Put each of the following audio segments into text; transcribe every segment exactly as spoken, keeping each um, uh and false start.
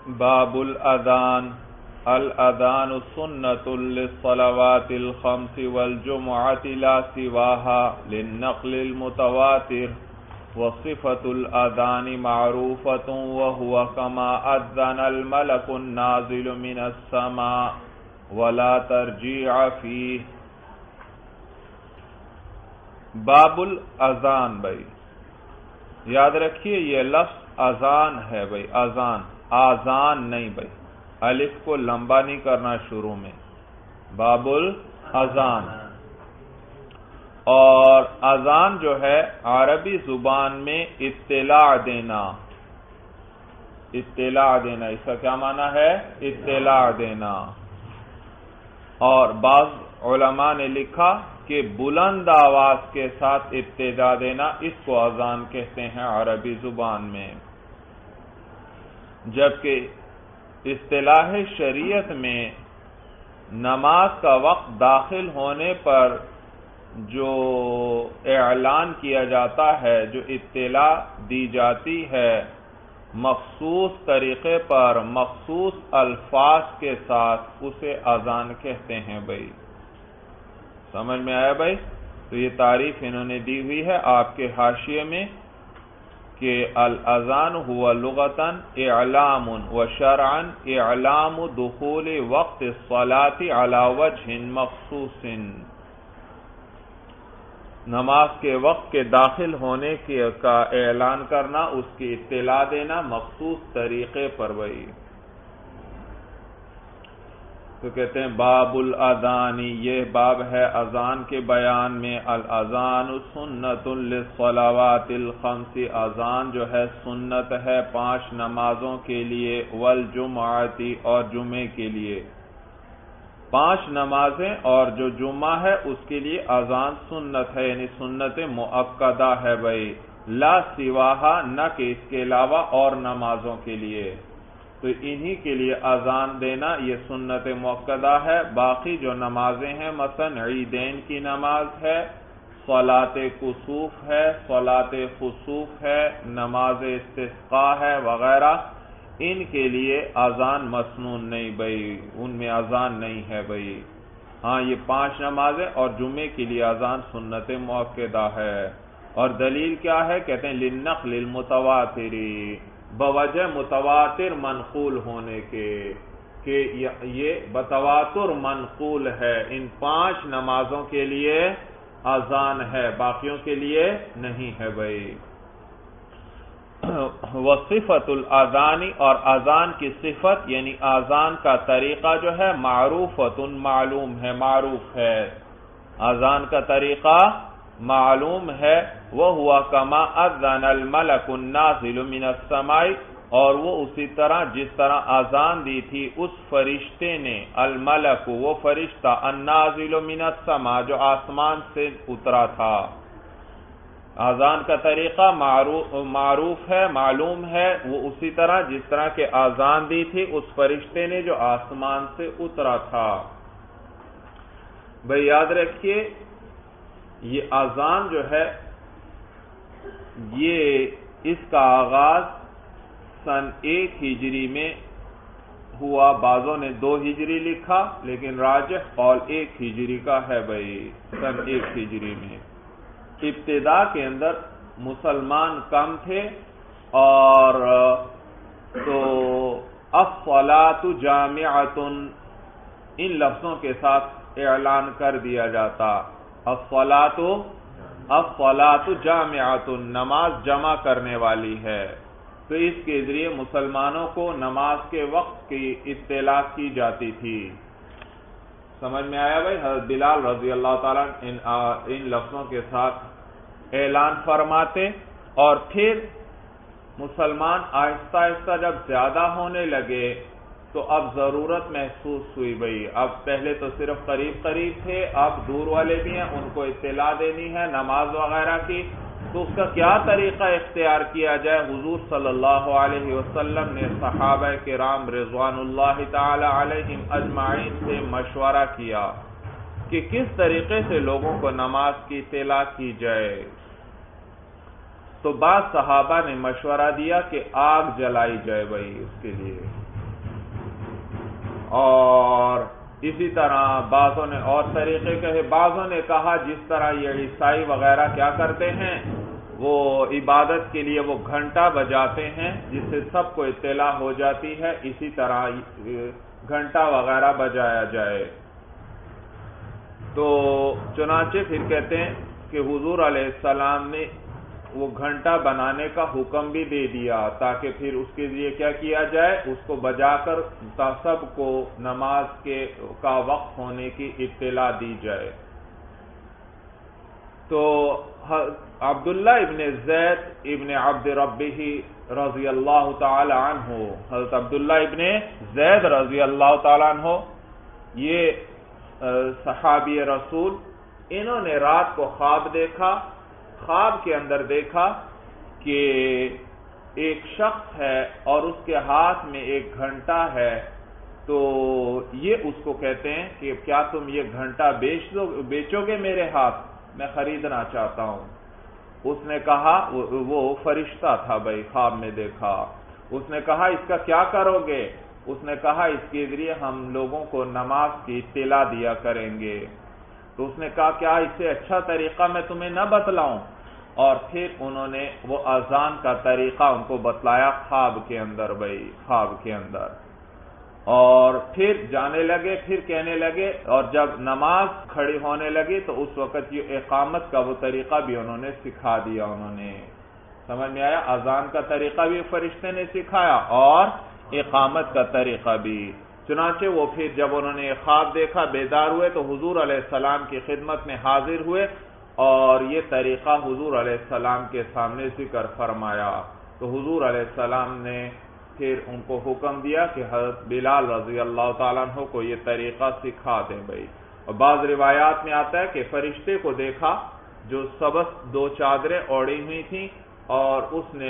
باب الاذان الاذان سنة للصلوات الخمس والجمعة لا سواها للنقل المتواتر وصفة الاذان معروفة وهو كما اذن الملك النازل من السماء ولا ترجیع فیہ۔ باب الاذان بھائی یاد رکھیے یہ لفظ اذان ہے بھائی، اذان آذان نہیں بھائی، الف کو لمبا نہیں کرنا شروع میں، باب الاذان۔ اور اذان جو ہے عربی زبان میں اطلاع دینا، اطلاع دینا، اس کا کیا معنی ہے؟ اطلاع دینا۔ اور بعض علماء نے لکھا کہ بلند آواز کے ساتھ ابتدا دینا، اس کو اذان کہتے ہیں عربی زبان میں، جبکہ اصطلاح شریعت میں نماز کا وقت داخل ہونے پر جو اعلان کیا جاتا ہے، جو اطلاع دی جاتی ہے، مخصوص طریقے پر مخصوص الفاظ کے ساتھ، اسے اذان کہتے ہیں بھائی۔ سمجھ میں آیا بھائی؟ تو یہ تعریف انہوں نے دی ہوئی ہے آپ کے حاشیے میں کہ الاذان هو لغة اعلام و شرعا اعلام دخول وقت الصلاة على وجه مخصوص، نماز کے وقت کے داخل ہونے کا اعلان کرنا، اس کی اطلاع دینا مخصوص طریقے پر بھائی۔ تو کہتے ہیں باب الاذان، یہ باب ہے اذان کے بیان میں۔ الاذان سنت للصلوات الخمس، اذان جو ہے سنت ہے پانچ نمازوں کے لیے، والجمعۃ اور جمعے کے لیے، پانچ نمازیں اور جو جمعہ ہے اس کے لیے اذان سنت ہے، یعنی سنت مؤکدہ ہے بھائی، لا سواہا، نہ کہ اس کے علاوہ اور نمازوں کے لیے۔ تو انہی کے لیے اذان دینا یہ سنت مؤکدہ ہے۔ باقی جو نمازیں ہیں مثلا عیدین کی نماز ہے، صلاۃ کسوف ہے، صلاۃ خسوف ہے، نماز استسقاء ہے وغیرہ، ان کے لیے اذان مسنون نہیں بھائی، ان میں اذان نہیں ہے بھائی۔ ہاں یہ پانچ نمازیں اور جمعے کے لیے اذان سنت مؤکدہ ہے۔ اور دلیل کیا ہے؟ کہتے ہیں للنقل المتواتر، بوجہ متواتر منقول ہونے کے، کہ یہ بتواتر منقول ہے، ان پانچ نمازوں کے لیے اذان ہے، باقیوں کے لیے نہیں ہے بھائی۔ وصفت الاذان، اور اذان کی صفت یعنی اذان کا طریقہ جو ہے معروفۃ، معلوم ہے، معروف ہے، اذان کا طریقہ معلوم ہے۔ وَهُوَ كَمَا أَذَّنَ الْمَلَكُ النَّازِلُ مِنَ السَّمَاءِ، اور وہ اسی طرح جس طرح اذان دی تھی اس فرشتے نے، الملک وہ فرشتہ، النازل من السماء جو آسمان سے اترا تھا۔ اذان کا طریقہ معروف معروف ہے، معلوم ہے، وہ اسی طرح جس طرح کہ اذان دی تھی اس فرشتے نے جو آسمان سے اترا تھا۔ بھئی یاد رکھیے یہ اذان جو ہے یہ اس کا آغاز سن ایک ہجری میں ہوا، بعضوں نے دو ہجری لکھا لیکن راجح قول ایک ہجری کا ہے بھئی، سن ایک ہجری میں۔ ابتدا کے اندر مسلمان کم تھے اور تو الصلاۃ جامعۃ ان لفظوں کے ساتھ اعلان کر دیا جاتا، الصلاۃ الصلاۃ جامعۃ، نماز جمع کرنے والی ہے، تو اس کے ذریعے مسلمانوں کو نماز کے وقت کی اطلاع کی جاتی تھی۔ سمجھ میں آیا بھائی؟ حضرت بلال رضی اللہ تعالیٰ ان, ان لفظوں کے ساتھ اعلان فرماتے، اور پھر مسلمان آہستہ آہستہ جب زیادہ ہونے لگے تو اب ضرورت محسوس ہوئی بھئی، اب پہلے تو صرف قریب قریب تھے، اب دور والے بھی ہیں، ان کو اطلاع دینی ہے نماز وغیرہ کی، تو اس کا کیا طریقہ اختیار کیا جائے؟ حضور صلی اللہ علیہ وسلم نے صحابہ کرام رضوان اللہ تعالی علیہم اجمعین سے مشورہ کیا کہ کس طریقے سے لوگوں کو نماز کی اطلاع کی جائے۔ تو بعض صحابہ نے مشورہ دیا کہ آگ جلائی جائے بھائی اس کے لیے، اور اسی طرح بعضوں نے اور طریقے کہے. بعضوں نے کہا جس طرح یہ عیسائی وغیرہ کیا کرتے ہیں، وہ عبادت کے لیے وہ گھنٹا بجاتے ہیں جس سے سب کو اطلاع ہو جاتی ہے، اسی طرح گھنٹا وغیرہ بجایا جائے. تو چنانچہ پھر کہتے ہیں کہ حضور علیہ السلام نے وہ گھنٹا بنانے کا حکم بھی دے دیا تاکہ پھر اس کے لیے کیا کیا جائے، اس کو بجا کر سب کو نماز کے کا وقت ہونے کی اطلاع دی جائے. تو عبداللہ ابن زید ابن عبد ربہ رضی اللہ تعالی عنہ، حضرت عبداللہ ابن زید رضی اللہ تعالی عنہ یہ صحابی رسول، انہوں نے رات کو خواب دیکھا. خواب کے اندر دیکھا کہ ایک شخص ہے اور اس کے ہاتھ میں ایک گھنٹا ہے. تو یہ اس کو کہتے ہیں کہ کیا تم یہ گھنٹا بیچ دو بیچو گے میرے ہاتھ، میں خریدنا چاہتا ہوں. اس نے کہا، وہ فرشتہ تھا بھائی، خواب میں دیکھا. اس نے کہا اس کا کیا کرو گے؟ اس نے کہا اس کے ذریعے ہم لوگوں کو نماز کی اطلاع دیا کریں گے. تو اس نے کہا کیا اس سے اچھا طریقہ میں تمہیں نہ بتلاؤں؟ اور پھر انہوں نے وہ اذان کا طریقہ ان کو بتلایا خواب کے اندر بھائی، خواب کے اندر. اور پھر جانے لگے، پھر کہنے لگے، اور جب نماز کھڑی ہونے لگی تو اس وقت یہ اقامت کا وہ طریقہ بھی انہوں نے سکھا دیا. انہوں نے سمجھ میں آیا، اذان کا طریقہ بھی فرشتے نے سکھایا اور اقامت کا طریقہ بھی. چنانچہ وہ پھر جب انہوں نے خواب دیکھا، بیدار ہوئے تو حضور علیہ السلام کی خدمت میں حاضر ہوئے اور یہ طریقہ حضور علیہ السلام کے سامنے ذکر فرمایا. تو حضور علیہ السلام نے پھر ان کو حکم دیا کہ حضرت بلال رضی اللہ تعالیٰ عنہ کو یہ طریقہ سکھا دیں بھائی. اور بعض روایات میں آتا ہے کہ فرشتے کو دیکھا جو سبز دو چادریں اوڑھی ہوئی تھیں اور اس نے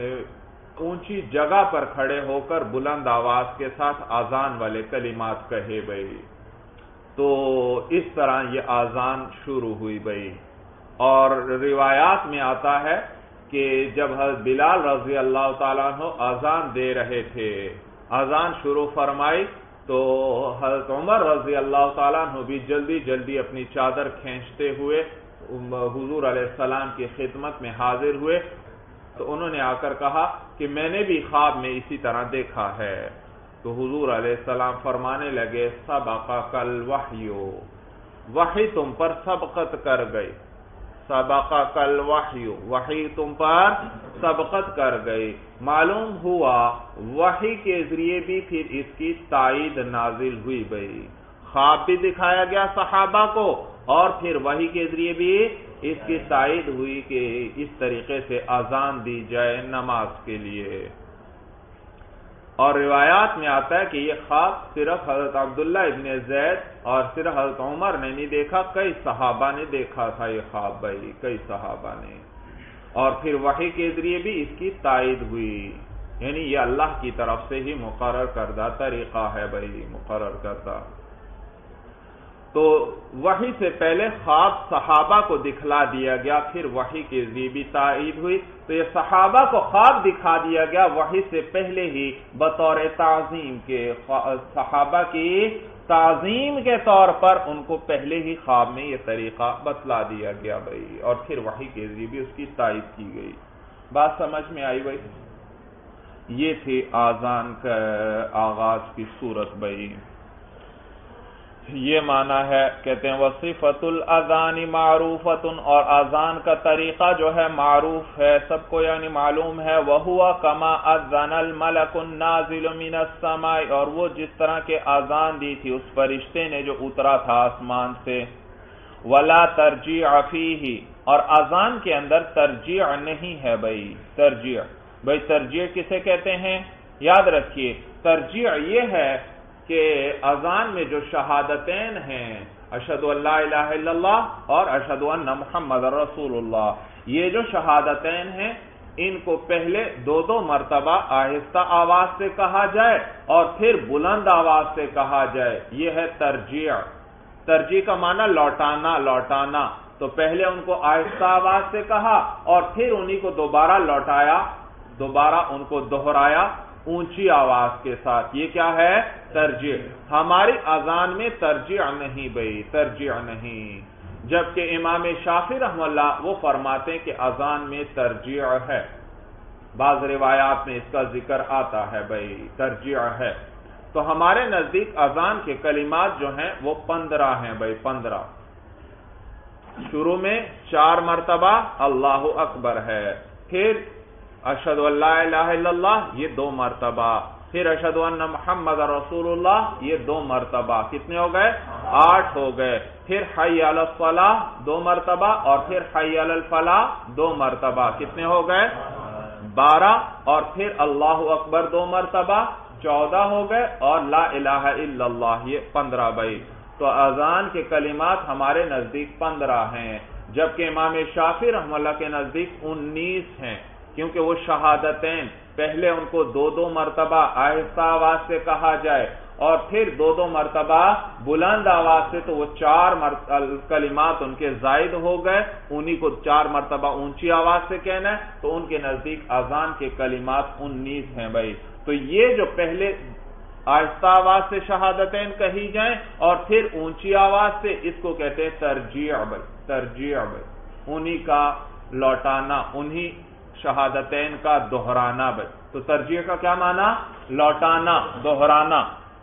اونچی جگہ پر کھڑے ہو کر بلند آواز کے ساتھ آذان والے کلمات کہے بھائی. تو اس طرح یہ آذان شروع ہوئی بھائی. اور روایات میں آتا ہے کہ جب حضرت بلال رضی اللہ تعالیٰ عنہ آذان دے رہے تھے، آذان شروع فرمائی تو حضرت عمر رضی اللہ تعالیٰ عنہ بھی جلدی جلدی اپنی چادر کھینچتے ہوئے حضور علیہ السلام کی خدمت میں حاضر ہوئے. تو انہوں نے آ کر کہا کہ میں نے بھی خواب میں اسی طرح دیکھا ہے. تو حضور علیہ السلام فرمانے لگے سبقک الوحی، وحی تم پر سبقت کر گئی. سبقک الوحی، وحی تم پر سبقت کر گئی. معلوم ہوا وحی کے ذریعے بھی پھر اس کی تائید نازل ہوئی بھائی. خواب بھی دکھایا گیا صحابہ کو اور پھر وحی کے ذریعے بھی اس کی تائید ہوئی کہ اس طریقے سے اذان دی جائے نماز کے لیے. اور روایات میں آتا ہے کہ یہ خواب صرف حضرت عبداللہ ابن زید اور صرف حضرت عمر نے نہیں دیکھا، کئی صحابہ نے دیکھا تھا یہ خواب بھائی، کئی صحابہ نے. اور پھر وحی کے ذریعے بھی اس کی تائید ہوئی، یعنی یہ اللہ کی طرف سے ہی مقرر کردہ طریقہ ہے بھائی، مقرر کردہ. تو وحی سے پہلے خواب صحابہ کو دکھلا دیا گیا، پھر وحی کے ذریعے بھی تائید ہوئی. تو یہ صحابہ کو خواب دکھا دیا گیا وحی سے پہلے ہی بطور تعظیم کے، صحابہ کی تعظیم کے طور پر ان کو پہلے ہی خواب میں یہ طریقہ بتلا دیا گیا بھائی، اور پھر وحی کے ذریعے بھی اس کی تائید کی گئی. بات سمجھ میں آئی بھائی؟ یہ تھی آذان کا آغاز کی صورت بھائی. یہ معنی ہے، کہتے ہیں وصفۃ الاذان معروفۃ، اور اذان کا طریقہ جو ہے معروف ہے، سب کو یعنی معلوم ہے. وہوا کما اذن الملک النازل من السماء، اور وہ جس طرح کے اذان دی تھی اس فرشتے نے جو اترا تھا آسمان سے. ولا ترجیع فیہ، اور اذان کے اندر ترجیع نہیں ہے بھائی. ترجیع بھائی ترجیع کسے کہتے ہیں؟ یاد رکھیے ترجیع یہ ہے کہ اذان میں جو شہادتین ہیں، اشہد ان لا الہ الا اللہ اور اشہد ان محمد رسول اللہ، یہ جو شہادتین ہیں ان کو پہلے دو دو مرتبہ آہستہ آواز سے کہا جائے اور پھر بلند آواز سے کہا جائے. یہ ہے ترجیع. ترجیع کا معنی لوٹانا، لوٹانا. تو پہلے ان کو آہستہ آواز سے کہا اور پھر انہی کو دوبارہ لوٹایا، دوبارہ ان کو دہرایا اونچی آواز کے ساتھ. یہ کیا ہے؟ ترجیع. ہماری اذان میں ترجیع نہیں بھئی، ترجیع نہیں. جبکہ امام شافعی رحمہ اللہ وہ فرماتے ہیں کہ اذان میں ترجیع ہے. بعض روایات میں اس کا ذکر آتا ہے بھئی ترجیع ہے. تو ہمارے نزدیک اذان کے کلمات جو ہیں وہ پندرہ ہیں بھئی، پندرہ. شروع میں چار مرتبہ اللہ اکبر ہے، پھر اشہد ان لا الہ الا اللہ یہ دو مرتبہ، پھر اشہد ان محمد رسول اللہ یہ دو مرتبہ. کتنے ہو گئے؟ آٹھ ہو گئے. پھر حی علی الصلاۃ دو مرتبہ، اور پھر حی علی الفلاح دو مرتبہ. کتنے ہو گئے؟ بارہ. اور پھر اللہ اکبر دو مرتبہ، چودہ ہو گئے. اور لا الہ الا اللہ یہ پندرہ بھائی. تو اذان کے کلمات ہمارے نزدیک پندرہ ہیں، جبکہ امام شافعی رحمہ اللہ کے نزدیک انیس ہیں، کیونکہ وہ شہادتین پہلے ان کو دو دو مرتبہ آہستہ آواز سے کہا جائے اور پھر دو دو مرتبہ بلند آواز سے، تو وہ چار کلمات ان کے زائد ہو گئے. انہی کو چار مرتبہ اونچی آواز سے کہنا ہے، تو ان کے نزدیک اذان کے کلمات انیس ہیں بھائی. تو یہ جو پہلے آہستہ آواز سے شہادتین کہی جائیں اور پھر اونچی آواز سے، اس کو کہتے ہیں ترجیع بھائی، ترجیع بھائی. انہی کا لوٹانا، انہی شہادتین کا دہرانا بھائی. تو ترجیع کا کیا معنی؟ لوٹانا، دہرانا.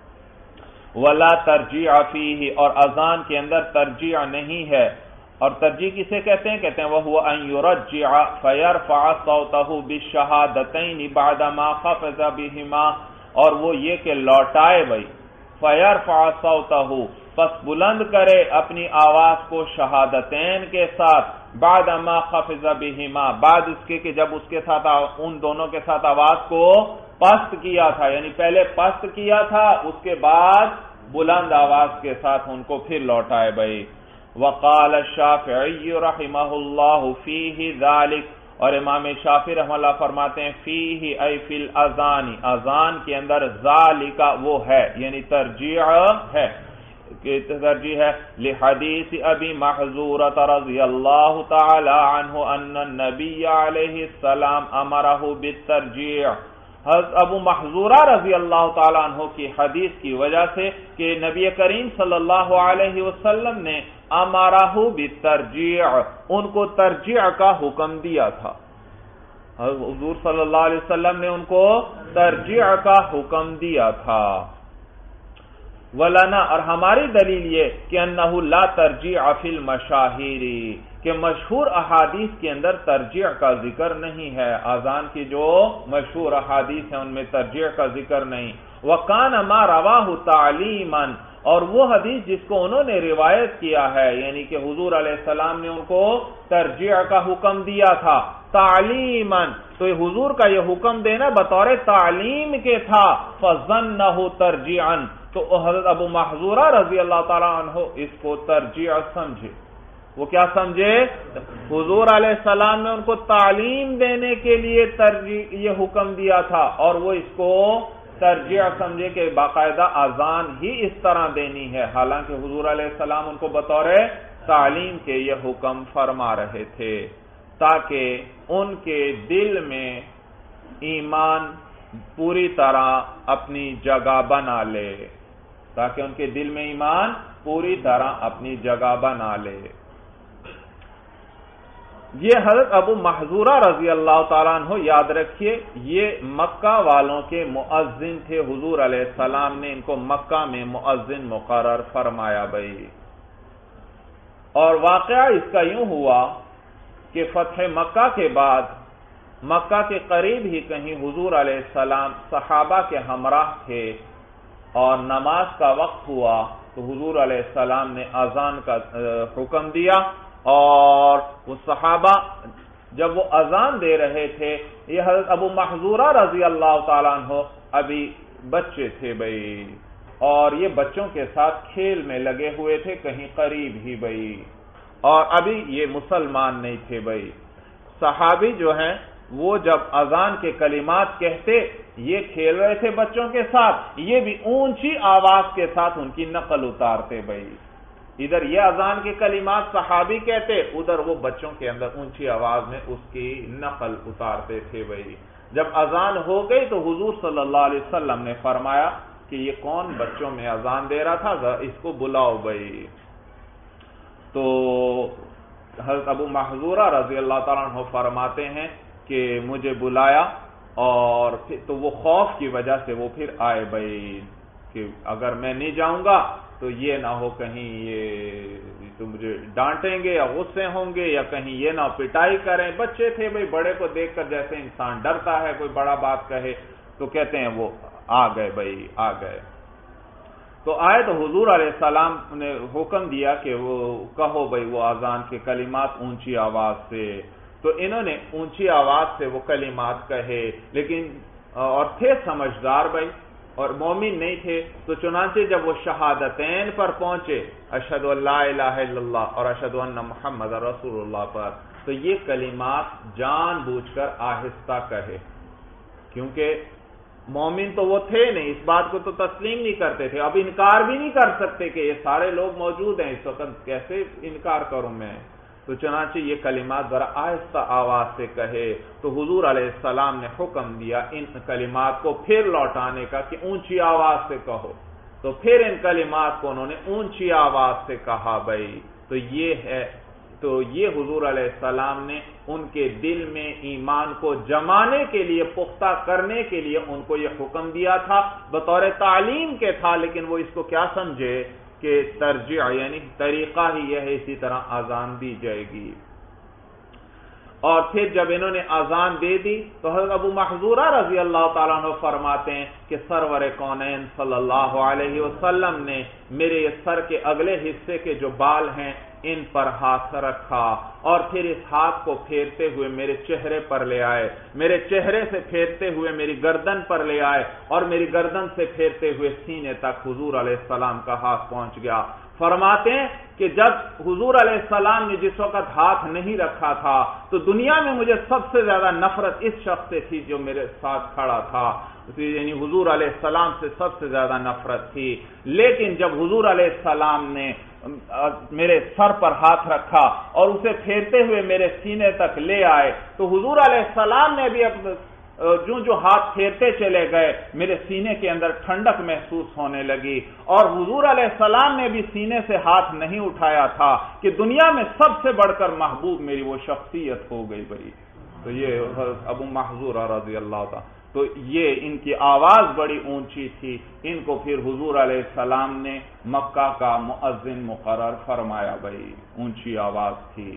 ولا ترجیع فیہ، اور اذان کے اندر ترجیع نہیں ہے. اور ترجیع کسے کہتے ہیں؟ کہتے ہیں وَهُوَ أَن يُرَجِّعَ فَيَرْفَعَ صَوْتَهُ بِالشَّهَادَتَيْنِ بَعْدَمَا خَفَضَ بِهِمَا، اور وہ یہ کہ لوٹائے بھائی. فَيَرْفَعَ صَوْتَهُ، پس بلند کرے اپنی آواز کو شہادتین کے ساتھ، بعدما خفض بہما، بعد اس کے کہ جب اس کے ساتھ ان دونوں کے ساتھ آواز کو پست کیا تھا، یعنی پہلے پست کیا تھا اس کے بعد بلند آواز کے ساتھ ان کو پھر لوٹائے بھائی. وقال الشافعی رحمہ اللہ فیہ ذالک، اور امام شافعی رحمہ اللہ فرماتے ہیں فیہ ای فی الاذان، اذان کے اندر ذالک وہ ہے، یعنی ترجیع ہے، ترجیح ہے. لحدیث ابی محذورۃ رضی اللہ تعالی عنہ ان النبی علیہ السلام امرہ بالترجیع. حضرت ابو محذورہ رضی اللہ تعالی عنہ کی حدیث کی وجہ سے کہ نبی کریم صلی اللہ علیہ وسلم نے امرہ بالترجیع، ان کو ترجیع کا حکم دیا تھا. حضور صلی اللہ علیہ وسلم نے ان کو ترجیع کا حکم دیا تھا. ولنا، اور ہماری دلیل یہ کہ انہ لا ترجیع فی المشاہیر، کہ مشہور احادیث کے اندر ترجیع کا ذکر نہیں ہے. اذان کی جو مشہور احادیث ہیں ان میں ترجیع کا ذکر نہیں. وکان ما رواہ تعلیما، اور وہ حدیث جس کو انہوں نے روایت کیا ہے، یعنی کہ حضور علیہ السلام نے ان کو ترجیع کا حکم دیا تھا تعلیما، تو یہ حضور کا یہ حکم دینا بطور تعلیم کے تھا. فظنہ ترجیعا، تو حضرت ابو محذورہ رضی اللہ تعالیٰ عنہ اس کو ترجیع سمجھے. وہ کیا سمجھے؟ حضور علیہ السلام نے ان کو تعلیم دینے کے لیے ترجیع یہ حکم دیا تھا، اور وہ اس کو ترجیع سمجھے کہ باقاعدہ اذان ہی اس طرح دینی ہے، حالانکہ حضور علیہ السلام ان کو بطور تعلیم کے یہ حکم فرما رہے تھے تاکہ ان کے دل میں ایمان پوری طرح اپنی جگہ بنا لے، تاکہ ان کے دل میں ایمان پوری طرح اپنی جگہ بنا لے. یہ حضرت ابو محذورہ رضی اللہ تعالیٰ عنہ یاد رکھیے، یہ مکہ والوں کے مؤذن تھے. حضور علیہ السلام نے ان کو مکہ میں مؤذن مقرر فرمایا بھائی. اور واقعہ اس کا یوں ہوا کہ فتح مکہ کے بعد مکہ کے قریب ہی کہیں حضور علیہ السلام صحابہ کے ہمراہ تھے اور نماز کا وقت ہوا تو حضور علیہ السلام نے اذان کا حکم دیا، اور وہ صحابہ جب وہ اذان دے رہے تھے، یہ حضرت ابو محذورہ رضی اللہ تعالیٰ عنہ ابھی بچے تھے بھائی، اور یہ بچوں کے ساتھ کھیل میں لگے ہوئے تھے کہیں قریب ہی بھائی، اور ابھی یہ مسلمان نہیں تھے بھائی. صحابی جو ہیں وہ جب اذان کے کلمات کہتے، یہ کھیل رہے تھے بچوں کے ساتھ، یہ بھی اونچی آواز کے ساتھ ان کی نقل اتارتے بھائی. ادھر یہ اذان کے کلمات صحابی کہتے، ادھر وہ بچوں کے اندر اونچی آواز میں اس کی نقل اتارتے تھے بھائی. جب اذان ہو گئی تو حضور صلی اللہ علیہ وسلم نے فرمایا کہ یہ کون بچوں میں اذان دے رہا تھا، اس کو بلاؤ بھائی۔ تو حضرت ابو محذورہ رضی اللہ تعالیٰ عنہ فرماتے ہیں کہ مجھے بلایا، اور پھر تو وہ خوف کی وجہ سے وہ پھر آئے بھائی کہ اگر میں نہیں جاؤں گا تو یہ نہ ہو کہیں یہ تو مجھے ڈانٹیں گے یا غصے ہوں گے، یا کہیں یہ نہ پٹائی کریں۔ بچے تھے بھائی، بڑے کو دیکھ کر جیسے انسان ڈرتا ہے کوئی بڑا بات کہے، تو کہتے ہیں وہ آ گئے بھائی آ گئے۔ تو آئے تو حضور علیہ السلام نے حکم دیا کہ وہ کہو بھائی وہ اذان کے کلمات اونچی آواز سے۔ تو انہوں نے اونچی آواز سے وہ کلمات کہے، لیکن اور تھے سمجھدار بھائی اور مومن نہیں تھے، تو چنانچہ جب وہ شہادتین پر پہنچے، اشہد ان لا الہ الا اللہ اور اشہد ان محمد رسول اللہ پر، تو یہ کلمات جان بوجھ کر آہستہ کہے، کیونکہ مومن تو وہ تھے نہیں، اس بات کو تو تسلیم نہیں کرتے تھے، اب انکار بھی نہیں کر سکتے کہ یہ سارے لوگ موجود ہیں اس وقت، کیسے انکار کروں میں؟ تو چنانچہ یہ کلمات ذرا آہستہ آواز سے کہے۔ تو حضور علیہ السلام نے حکم دیا ان کلمات کو پھر لوٹانے کا کہ اونچی آواز سے کہو، تو پھر ان کلمات کو انہوں نے اونچی آواز سے کہا بھائی۔ تو یہ ہے تو یہ حضور علیہ السلام نے ان کے دل میں ایمان کو جمانے کے لیے، پختہ کرنے کے لیے ان کو یہ حکم دیا تھا، بطور تعلیم کے تھا، لیکن وہ اس کو کیا سمجھے کہ ترجیح یعنی طریقہ ہی یہ ہے، اسی طرح اذان دی جائے گی۔ اور پھر جب انہوں نے اذان دے دی تو حضرت ابو محذورہ رضی اللہ تعالیٰ عنہ فرماتے ہیں کہ سرور کونین صلی اللہ علیہ وسلم نے میرے سر کے اگلے حصے کے جو بال ہیں ان پر ہاتھ رکھا، اور پھر اس ہاتھ کو پھیرتے ہوئے میرے چہرے پر لے آئے، میرے چہرے سے پھیرتے ہوئے میری گردن پر لے آئے، اور میری گردن سے پھیرتے ہوئے سینے تک حضور علیہ السلام کا ہاتھ پہنچ گیا۔ فرماتے ہیں کہ جب حضور علیہ السلام نے جس وقت ہاتھ نہیں رکھا تھا تو دنیا میں مجھے سب سے زیادہ نفرت اس شخص سے تھی جو میرے ساتھ کھڑا تھا، یعنی حضور علیہ السلام سے سب سے زیادہ نفرت تھی، لیکن جب حضور علیہ السلام نے میرے سر پر ہاتھ رکھا اور اسے پھیرتے ہوئے میرے سینے تک لے آئے تو حضور علیہ السلام نے بھی جو جو ہاتھ پھیرتے چلے گئے میرے سینے کے اندر ٹھنڈک محسوس ہونے لگی، اور حضور علیہ السلام نے بھی سینے سے ہاتھ نہیں اٹھایا تھا کہ دنیا میں سب سے بڑھ کر محبوب میری وہ شخصیت ہو گئی بھائی۔ تو یہ ابو محذورہ رضی اللہ تعالیٰ، تو یہ ان کی آواز بڑی اونچی تھی، ان کو پھر حضور علیہ السلام نے مکہ کا مؤذن مقرر فرمایا بھائی، اونچی آواز تھی۔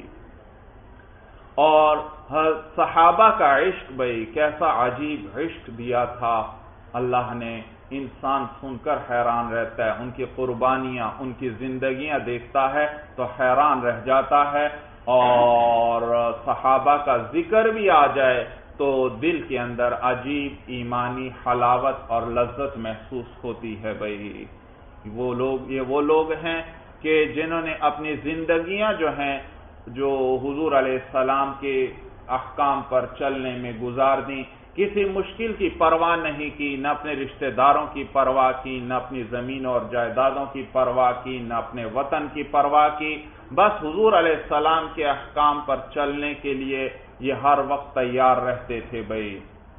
اور صحابہ کا عشق بھائی کیسا عجیب عشق دیا تھا اللہ نے، انسان سن کر حیران رہتا ہے، ان کی قربانیاں، ان کی زندگیاں دیکھتا ہے تو حیران رہ جاتا ہے، اور صحابہ کا ذکر بھی آ جائے تو دل کے اندر عجیب ایمانی حلاوت اور لذت محسوس ہوتی ہے بھائی۔ وہ لوگ یہ وہ لوگ ہیں کہ جنہوں نے اپنی زندگیاں جو ہیں جو حضور علیہ السلام کے احکام پر چلنے میں گزار دیں، کسی مشکل کی پرواہ نہیں کی، نہ اپنے رشتہ داروں کی پرواہ کی، نہ اپنی زمین اور جائیدادوں کی پرواہ کی، نہ اپنے وطن کی پرواہ کی، بس حضور علیہ السلام کے احکام پر چلنے کے لیے یہ ہر وقت تیار رہتے تھے بھائی۔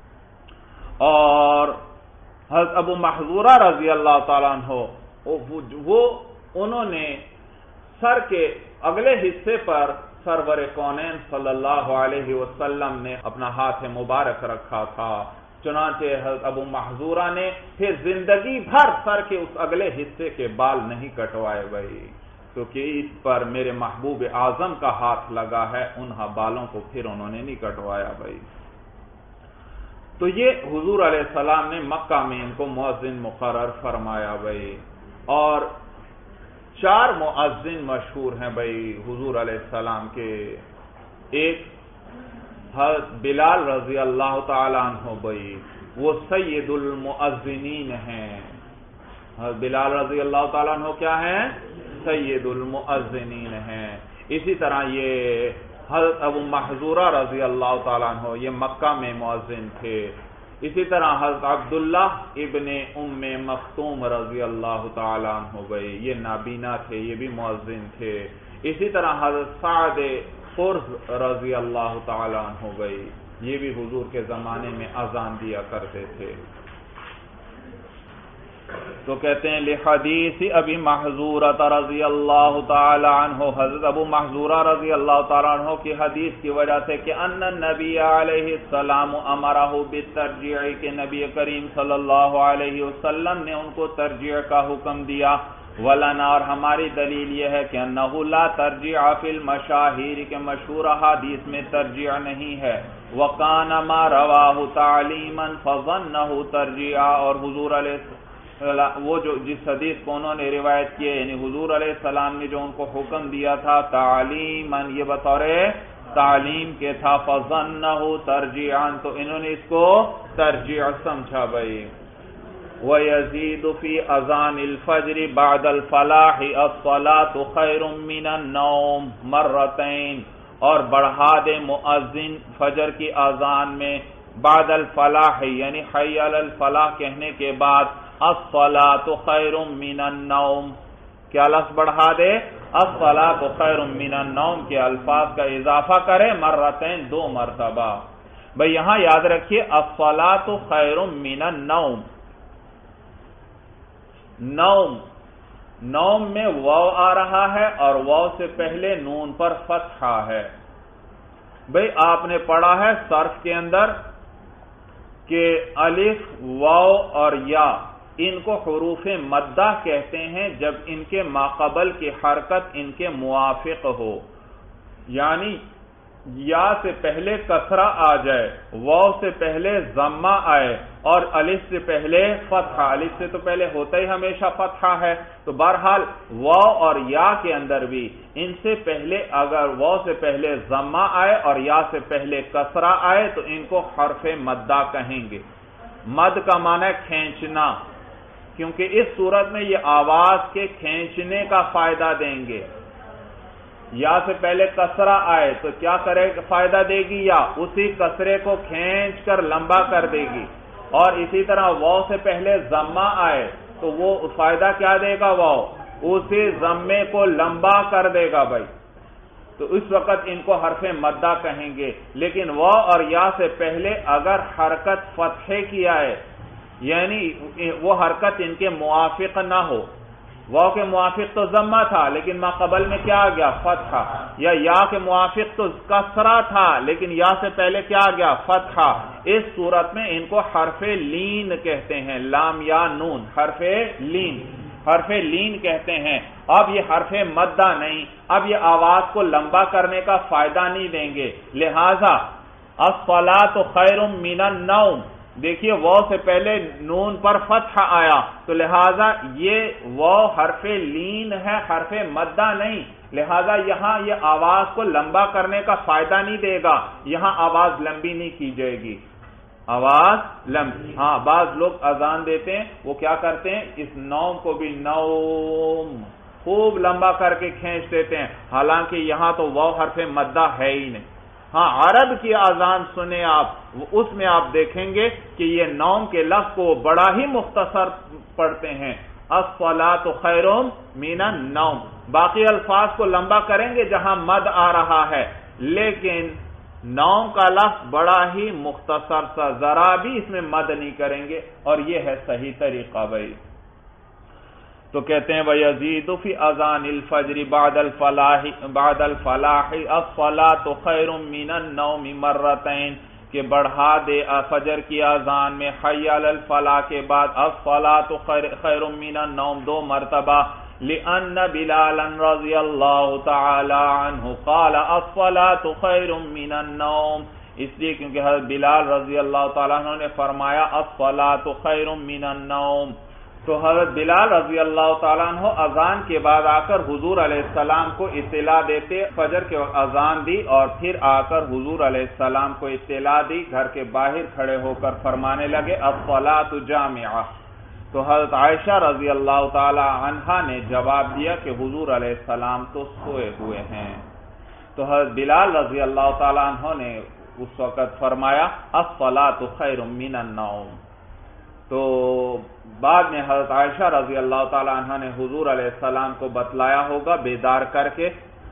اور حضرت ابو محذورہ رضی اللہ تعالیٰ عنہ وہ انہوں نے سر کے اگلے حصے پر سرور کونین صلی اللہ علیہ وسلم نے اپنا ہاتھ مبارک رکھا تھا، چنانچہ حضرت ابو محذورہ نے پھر زندگی بھر سر کے اس اگلے حصے کے بال نہیں کٹوائے بھائی، کیونکہ اس پر میرے محبوب اعظم کا ہاتھ لگا ہے، ان بالوں کو پھر انہوں نے نہیں کٹوایا بھائی۔ تو یہ حضور علیہ السلام نے مکہ میں ان کو مؤذن مقرر فرمایا بھائی، اور چار مؤذن مشہور ہیں بھائی حضور علیہ السلام کے۔ ایک حضرت بلال رضی اللہ تعالیٰ عنہ بھائی، وہ سید المؤذنین ہیں، حضرت بلال رضی اللہ تعالیٰ عنہ کیا ہیں؟ سید المؤذنین ہیں۔ اسی طرح یہ حضرت ابو محذورہ رضی اللہ تعالیٰ عنہ یہ مکہ میں مؤذن تھے۔ اسی طرح حضرت عبداللہ ابن ام مختوم رضی اللہ تعالیٰ عنہ بھائی یہ نابینا تھے، یہ بھی مؤذن تھے۔ اسی طرح حضرت سعد قرظ رضی اللہ تعالیٰ عنہ بھائی یہ بھی حضور کے زمانے میں اذان دیا کرتے تھے۔ تو کہتے ہیں لحدیث ابی محذورہ رضی اللہ تعالی عنہ، حضرت ابو محذورہ رضی اللہ تعالی عنہ کی حدیث کی وجہ سے کہ ان النبی علیہ السلام امرہ بالترجیع، کہ نبی کریم صلی اللہ علیہ وسلم نے ان کو ترجیع کا حکم دیا۔ ولنا، اور ہماری دلیل یہ ہے کہ انہ لا ترجیع فی المشاہیر، کہ مشہور حدیث میں ترجیع نہیں ہے۔ وکان ما رواہ تعلیما فظنہ ترجیع، اور حضور علیہ وہ جو جس حدیث کو انہوں نے روایت کی ہے، یعنی حضور علیہ السلام نے جو ان کو حکم دیا تھا تعلیما، یہ بطور تعلیم کے تھا، فظنہ ترجیعا، تو انہوں نے اس کو ترجیع سمجھا بھائی۔ وَيَزِيدُ فِي أَذَانِ الْفَجْرِ بَعْدَ الْفَلَاحِ الصَّلَاةُ خَيْرٌ مِّنَ النَّوْمِ مَرَّتَيْن، اور بڑھا دے مؤذن فجر کی اذان میں بعد الفلاح، یعنی حی علی الفلاح کہنے کے بعد الصلاۃ خیر من النوم، کیا لفظ بڑھا دے؟ الصلاۃ خیر من النوم کے الفاظ کا اضافہ کرے مرتين، دو مرتبہ۔ بھئی یہاں یاد رکھیے الصلاۃ خیر من النوم، نوم نوم میں واو آ رہا ہے اور واو سے پہلے نون پر فتحہ ہے۔ بھئی آپ نے پڑھا ہے صرف کے اندر کہ الف، واو اور یا ان کو حروف مدہ کہتے ہیں جب ان کے ماقبل کی حرکت ان کے موافق ہو، یعنی یا سے پہلے کسرہ آ جائے، واو سے پہلے ضمہ آئے اور الف سے پہلے فتحہ، الف سے تو پہلے ہوتا ہی ہمیشہ فتحہ ہے، تو بہرحال واو اور یا کے اندر بھی ان سے پہلے اگر واو سے پہلے ضمہ آئے اور یا سے پہلے کسرہ آئے تو ان کو حرف مدہ کہیں گے۔ مد کا معنی ہے کھینچنا، کیونکہ اس صورت میں یہ آواز کے کھینچنے کا فائدہ دیں گے۔ یا سے پہلے کسرہ آئے تو کیا کرے فائدہ دے گی؟ یا اسی کسرے کو کھینچ کر لمبا کر دے گی، اور اسی طرح واو سے پہلے ضمہ آئے تو وہ فائدہ کیا دے گا؟ واو اسی ضمے کو لمبا کر دے گا بھائی، تو اس وقت ان کو حرف مدہ کہیں گے۔ لیکن واو اور یا سے پہلے اگر حرکت فتحے کی آئے، یعنی وہ حرکت ان کے موافق نہ ہو، واو کے موافق تو ضمہ تھا لیکن ما قبل میں کیا آ گیا؟ فتحہ، یا یا کے موافق تو کسرہ تھا لیکن یا سے پہلے کیا آ گیا؟ فتحہ، اس صورت میں ان کو حرف لین کہتے ہیں، لام یا نون، حرف لین حرف لین کہتے ہیں۔ اب یہ حرف مدہ نہیں، اب یہ آواز کو لمبا کرنے کا فائدہ نہیں دیں گے، لہذا الصلاۃ خیر من النوم، دیکھیے واو سے پہلے نون پر فتح آیا تو لہذا یہ واو حرف لین ہے، حرف مدہ نہیں، لہذا یہاں یہ آواز کو لمبا کرنے کا فائدہ نہیں دے گا، یہاں آواز لمبی نہیں کی جائے گی، آواز لمبی۔ ہاں بعض لوگ اذان دیتے ہیں وہ کیا کرتے ہیں؟ اس نوم کو بھی نوم خوب لمبا کر کے کھینچ دیتے ہیں، حالانکہ یہاں تو واو حرف مدہ ہے ہی نہیں۔ ہاں عرب کی اذان سنیں آپ، اس میں آپ دیکھیں گے کہ یہ نوم کے لفظ کو بڑا ہی مختصر پڑھتے ہیں، الصلاۃ خیر من النوم، باقی الفاظ کو لمبا کریں گے جہاں مد آ رہا ہے، لیکن نوم کا لفظ بڑا ہی مختصر سا، ذرا بھی اس میں مد نہیں کریں گے، اور یہ ہے صحیح طریقہ بھائی۔ تو کہتے ہیں وَيَزِيدُ فِي أَذَانِ الْفَجْرِ بَعْدَ الْفَلَاحِ بَعْدَ الْفَلَاحِ الصَّلَاةُ خَيْرٌ مِّنَ النَّوْمِ مَرَّتَيْن، کہ بڑھا دے فجر کی اذان میں حی علی الفلاح کے بعد الصلاۃ خیر من النوم دو مرتبہ، لأن بلالا رضی اللہ تعالی عنہ قال الصلاۃ خیر من النوم، اس لیے کیونکہ حضرت بلال رضی اللہ تعالی عنہ نے فرمایا الصلاۃ خیر من النوم، تو حضرت بلال رضی اللہ تعالیٰ عنہ اذان کے بعد آ کر حضور علیہ السلام کو اطلاع دیتے، فجر کے وقت اذان دی اور پھر آ کر حضور علیہ السلام کو اطلاع دی، گھر کے باہر کھڑے ہو کر فرمانے لگے الصلاۃ جامعہ، تو حضرت عائشہ رضی اللہ تعالی عنہا نے جواب دیا کہ حضور علیہ السلام تو سوئے ہوئے ہیں، تو حضرت بلال رضی اللہ تعالی عنہ نے اس وقت فرمایا الصلاۃ خیر من النوم، تو بعد میں حضرت عائشہ رضی اللہ تعالی عنہ نے حضور علیہ السلام کو بتلایا ہوگا بیدار کر کے،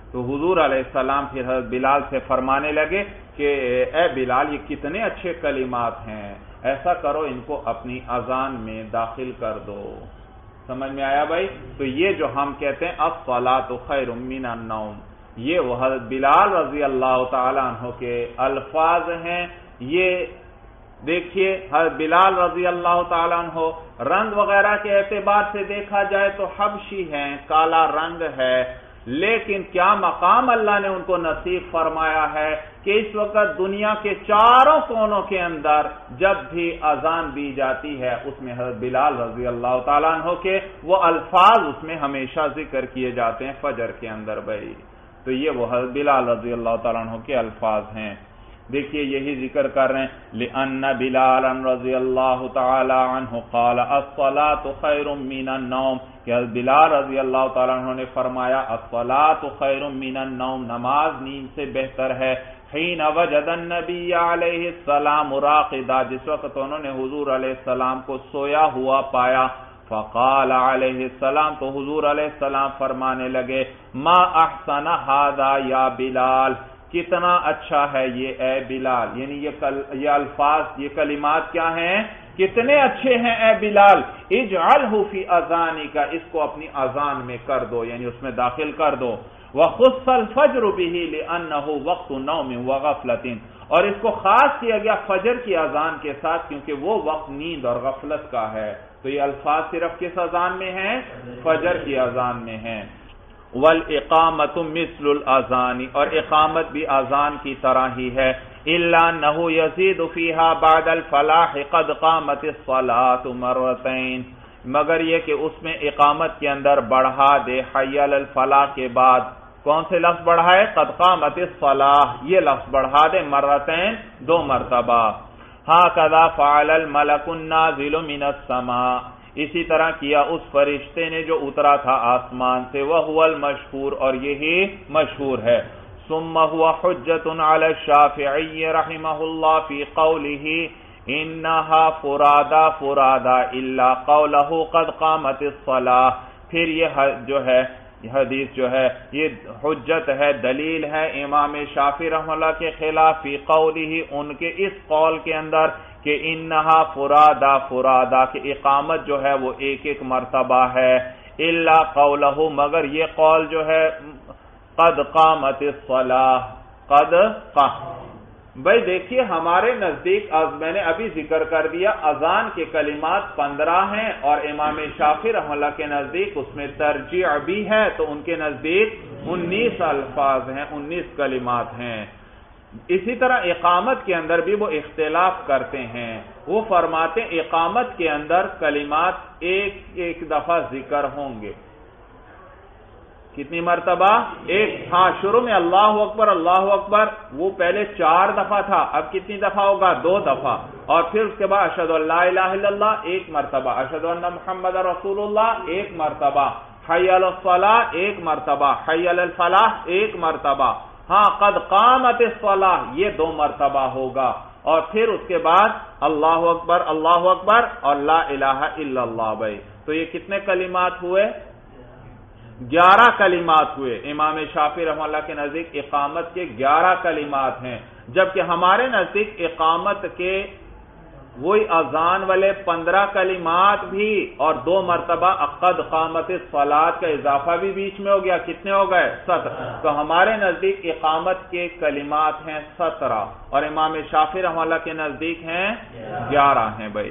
تو حضور علیہ السلام پھر حضرت بلال سے فرمانے لگے کہ اے بلال یہ کتنے اچھے کلمات ہیں، ایسا کرو ان کو اپنی اذان میں داخل کر دو۔ سمجھ میں آیا بھائی؟ تو یہ جو ہم کہتے ہیں الصلاۃ خیر من النوم، یہ وہ حضرت بلال رضی اللہ تعالیٰ عنہ کے الفاظ ہیں۔ یہ دیکھیے حضرت بلال رضی اللہ تعالیٰ عنہ رنگ وغیرہ کے اعتبار سے دیکھا جائے تو حبشی ہیں، کالا رنگ ہے، لیکن کیا مقام اللہ نے ان کو نصیب فرمایا ہے کہ اس وقت دنیا کے چاروں کونوں کے اندر جب بھی اذان دی جاتی ہے اس میں حضرت بلال رضی اللہ تعالیٰ عنہ کے وہ الفاظ اس میں ہمیشہ ذکر کیے جاتے ہیں فجر کے اندر بھائی۔ تو یہ وہ حضرت بلال رضی اللہ تعالیٰ عنہ کے الفاظ ہیں۔ دیکھیے یہی ذکر کر رہے ہیں لِأَنَّ بِلَالًا رضی اللہ تعالی عنہ قال الصلاة خیر من النوم، کہ بلال رضی اللہ تعالیٰ عنہ نے فرمایا الصلاة خیر من النوم، نماز نیند سے بہتر ہے۔ حین وجد النبی علیہ السلام راقدا، جس وقت انہوں نے حضور علیہ السلام کو سویا ہوا پایا، فقال علیہ السلام، تو حضور علیہ السلام فرمانے لگے ما احسن ھذا یا بلال، کتنا اچھا ہے یہ اے بلال، یعنی یہ کل یہ الفاظ یہ کلمات کیا ہیں، کتنے اچھے ہیں اے بلال، اجعلہ فی اذانک، اس کو اپنی اذان میں کر دو، یعنی اس میں داخل کر دو۔ وخص الفجر بہ لانہ وقت نوم وغفلۃ، اور اس کو خاص کیا گیا فجر کی اذان کے ساتھ کیونکہ وہ وقت نیند اور غفلت کا ہے۔ تو یہ الفاظ صرف کس اذان میں ہیں؟ فجر کی اذان میں ہیں۔ والاقامۃ مثل الاذان، اور اقامت بھی اذان کی طرح ہی ہے، الا انہ یزید فیہا بعد الفلاح قد قامت الصلاۃ مرتين، مگر یہ کہ اس میں اقامت کے اندر بڑھا دے حی علی الفلاح کے بعد کون سے لفظ بڑھائے؟ قد قامت الصلاۃ، یہ لفظ بڑھا دے مرتين، دو مرتبہ۔ ھکذا فعل الملک النازل من السماء، اسی طرح کیا اس فرشتے نے جو اترا تھا آسمان سے، وہو المشہور، اور یہی مشہور ہے۔ ثم هو حجۃ علی الشافعی رحمہ اللہ فی قولہ انہا فرادا فرادا الا قولہ قد قامت الصلاۃ، پھر یہ جو ہے حدیث جو ہے یہ حجت ہے، دلیل ہے امام شافعی رحمہ اللہ کے خلاف فی قولہ، ان کے اس قول کے اندر کہ انہا فرادا فرادا، کہ اقامت جو ہے وہ ایک ایک مرتبہ ہے، الا قولہ، مگر یہ قول جو ہے قد قامت الصلاۃ، قد قام۔ بھائی دیکھیے ہمارے نزدیک میں نے ابھی ذکر کر دیا اذان کے کلمات پندرہ ہیں، اور امام شافعی رحمہ اللہ کے نزدیک اس میں ترجیع بھی ہے، تو ان کے نزدیک انیس الفاظ ہیں، انیس کلمات ہیں۔ اسی طرح اقامت کے اندر بھی وہ اختلاف کرتے ہیں، وہ فرماتے ہیں اقامت کے اندر کلمات ایک ایک دفعہ ذکر ہوں گے، کتنی مرتبہ؟ ایک، ہاں شروع میں اللہ اکبر اللہ اکبر وہ پہلے چار دفعہ تھا، اب کتنی دفعہ ہوگا؟ دو دفعہ، اور پھر اس کے بعد اشہد ان لا الہ الا اللہ ایک مرتبہ، اشہد ان محمد رسول اللہ ایک مرتبہ، حی علی الصلاۃ ایک مرتبہ، حی علی الفلاح ایک مرتبہ، ہاں قد قامت الصلاۃ یہ دو مرتبہ ہوگا، اور پھر اس کے بعد اللہ اکبر اللہ اکبر اور لا الہ الا اللہ۔ بھائی تو یہ کتنے کلمات ہوئے؟ گیارہ کلمات ہوئے۔ امام شافعی رحمہ اللہ کے نزدیک اقامت کے گیارہ کلمات ہیں، جبکہ ہمارے نزدیک اقامت کے وہی اذان والے پندرہ کلمات بھی اور دو مرتبہ قد قامت الصلاۃ کا اضافہ بھی بیچ میں ہو گیا، کتنے ہو گئے؟ سترہ۔ تو ہمارے نزدیک اقامت کے کلمات ہیں سترہ، اور امام شافعی رحمہ اللہ کے نزدیک ہیں گیارہ ہیں۔ بھائی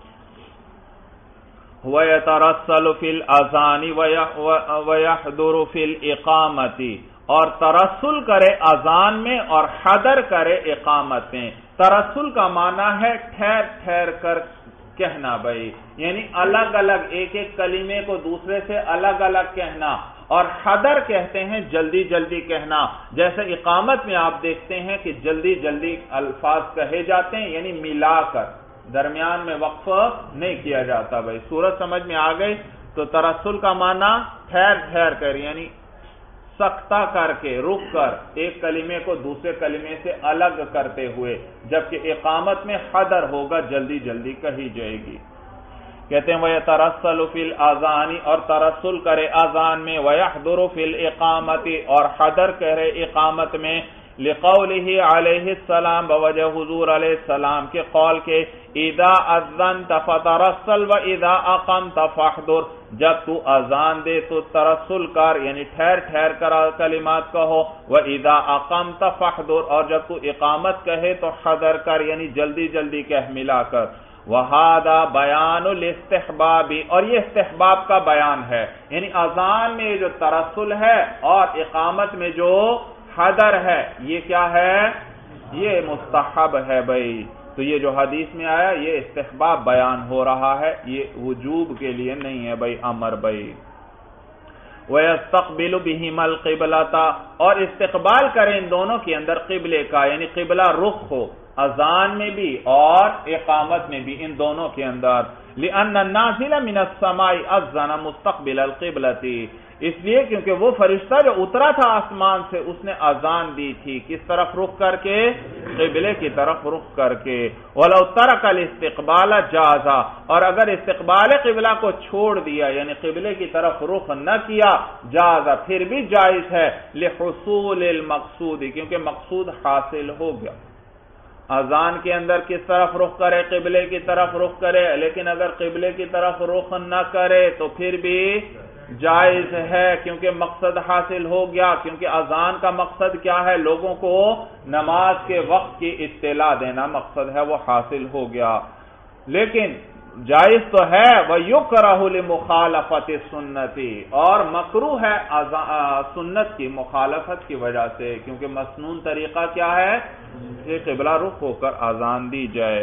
وَيَتَرَسَّلُ فِي الْأَذَانِ وَيَحْضُرُ فِي الْإِقَامَةِ، اور ترسل کرے اذان میں اور حضر کرے اقامت میں۔ ترسل کا معنی ہے ٹھہر ٹھہر کر کہنا، بھائی یعنی الگ الگ ایک ایک کلمے کو دوسرے سے الگ الگ کہنا، اور حضر کہتے ہیں جلدی جلدی کہنا، جیسے اقامت میں آپ دیکھتے ہیں کہ جلدی جلدی الفاظ کہے جاتے ہیں، یعنی ملا کر، درمیان میں وقف نہیں کیا جاتا۔ بھائی سورت سمجھ میں آ گئی؟ تو ترسل کا معنی ٹھہر ٹھہر کر، یعنی سکتہ کر کے، رک کر، ایک کلمے کو دوسرے کلمے سے الگ کرتے ہوئے، جبکہ اقامت میں حضر ہوگا، جلدی جلدی کہی جائے گی۔ کہتے ہیں وَيَتَرَسَّلُ فِي الْآذَانِ اور ترسل کرے آذان میں، وَيَحْضُرُ فِي الْإِقَامَةِ اور حضر کرے اقامت میں، لِقَوْلِهِ علیہ السلام بوجہ حضور علیہ السلام کے قول کے، اِذَا أَذَّنْتَ فَتَرَسَّلْ وَإِذَا أَقَمْتَ فَاحْضُرْ جب تو اذان دے تو ترسل کر، یعنی ٹھہر ٹھہر کر کلمات کہو، وَإِذَا أَقَمْتَ فَاحْضُرْ اور جب تو اقامت کہے تو حضر کر، یعنی جلدی جلدی کہہ ملا کر۔ وَهَذَا بَيَانُ الْاِسْتِحْبَابِ اور یہ استحباب کا بیان ہے، یعنی اذان میں جو ترسل ہے اور اقامت میں جو حضر ہے یہ کیا ہے؟ یہ مستحب ہے بھائی۔ تو یہ جو حدیث میں آیا یہ استحباب بیان ہو رہا ہے، یہ وجوب کے لیے نہیں ہے بھائی، امر بھائی۔ وَيَسْتَقْبِلُ بِهِمَا الْقِبْلَةَ اور استقبال کریں ان دونوں کے اندر قبلے کا، یعنی قبلہ رخ ہو، اذان میں بھی اور اقامت میں بھی، ان دونوں کے اندر۔ لِأَنَّ النَّازِلَ مِنَ السَّمَاءِ أَذَّنَ مُسْتَقْبِلَ الْقِبْلَةِ اس لیے کیونکہ وہ فرشتہ جو اترا تھا آسمان سے اس نے اذان دی تھی، کس طرف رخ کر کے؟ قبلے کی طرف رخ کر کے۔ وَلَوْ تَرَكَ الْاِسْتِقْبَالَ جَازَ اور اگر استقبال قبلہ کو چھوڑ دیا، یعنی قبلے کی طرف رخ نہ کیا، جاز پھر بھی جائز ہے، لِحُصُولِ الْمَقْصُودِ کیونکہ مقصود حاصل ہو گیا۔ اذان کے اندر کس طرف رخ کرے؟ قبلے کی طرف رخ کرے، لیکن اگر قبلے کی طرف رخ نہ کرے تو پھر بھی جائز ہے کیونکہ مقصد حاصل ہو گیا، کیونکہ اذان کا مقصد کیا ہے؟ لوگوں کو نماز کے وقت کی اطلاع دینا مقصد ہے، وہ حاصل ہو گیا۔ لیکن جائز تو ہے، وَيُكْرَهُ لِمُخَالَفَةِ السُّنَّةِ اور مکروہ ہے سنت کی مخالفت کی وجہ سے، کیونکہ مسنون طریقہ کیا ہے کہ قبلہ رخ ہو کر اذان دی جائے۔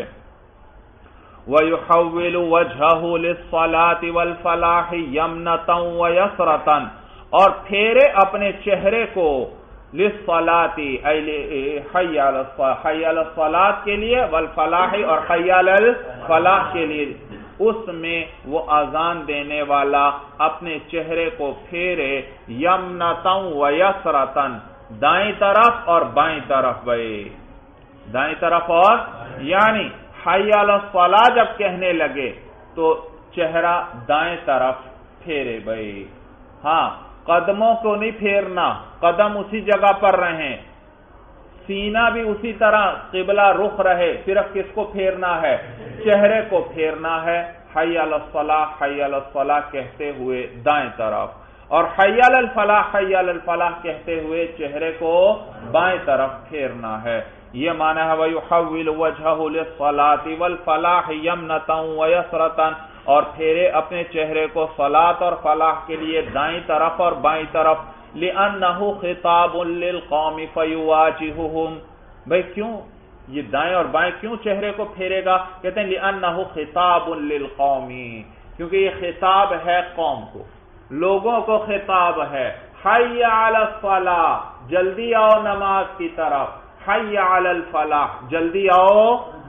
وَيُحَوِّلُ وَجْهَهُ لِلصَّلَاةِ وَالْفَلَاحِ يَمْنَةً وَيَسْرَةً اور پھیرے اپنے چہرے کو لِلصَّلَاةِ حَيَّ عَلَى الصَّلَاةِ کے لیے، وَالْفَلَاحِ اور حَيَّ عَلَى الْفَلَاحِ کے لیے، اس میں وہ اذان دینے والا اپنے چہرے کو پھیرے، يَمْنَةً وَيَسْرَةً دائیں طرف اور بائیں طرف بھائی، دائیں طرف اور یعنی حی علی الصلاۃ جب کہنے لگے تو چہرہ دائیں طرف پھیرے بھائی۔ ہاں قدموں کو نہیں پھیرنا، قدم اسی جگہ پر رہیں، سینہ بھی اسی طرح قبلہ رخ رہے، صرف کس کو پھیرنا ہے؟ چہرے کو پھیرنا ہے، حی علی الصلاۃ حی علی الصلاۃ کہتے ہوئے دائیں طرف، اور حی علی الفلاح حی علی الفلاح کہتے ہوئے چہرے کو بائیں طرف پھیرنا ہے۔ یہ معنی ہے وَيُحَوِّلُ وَجْهَهُ لِلصَّلَاةِ وَالْفَلَاحِ يَمْنَةً وَيَسْرَةً اور پھیرے اپنے چہرے کو صلاۃ اور فلاح کے لیے دائیں طرف اور بائیں طرف، لِأَنَّهُ خِطَابٌ لِلْقَوْمِ فَيُوَاجِهُهُمْ بھئی کیوں یہ دائیں اور بائیں کیوں چہرے کو پھیرے گا؟ کہتے ہیں لِأَنَّهُ خِطَابٌ لِلْقَوْمِ کیونکہ یہ خطاب ہے قوم کو، لوگوں کو خطاب ہے۔ حی علی الصلاۃ جلدی آؤ نماز کی طرف، حی علی الفلاح جلدی آؤ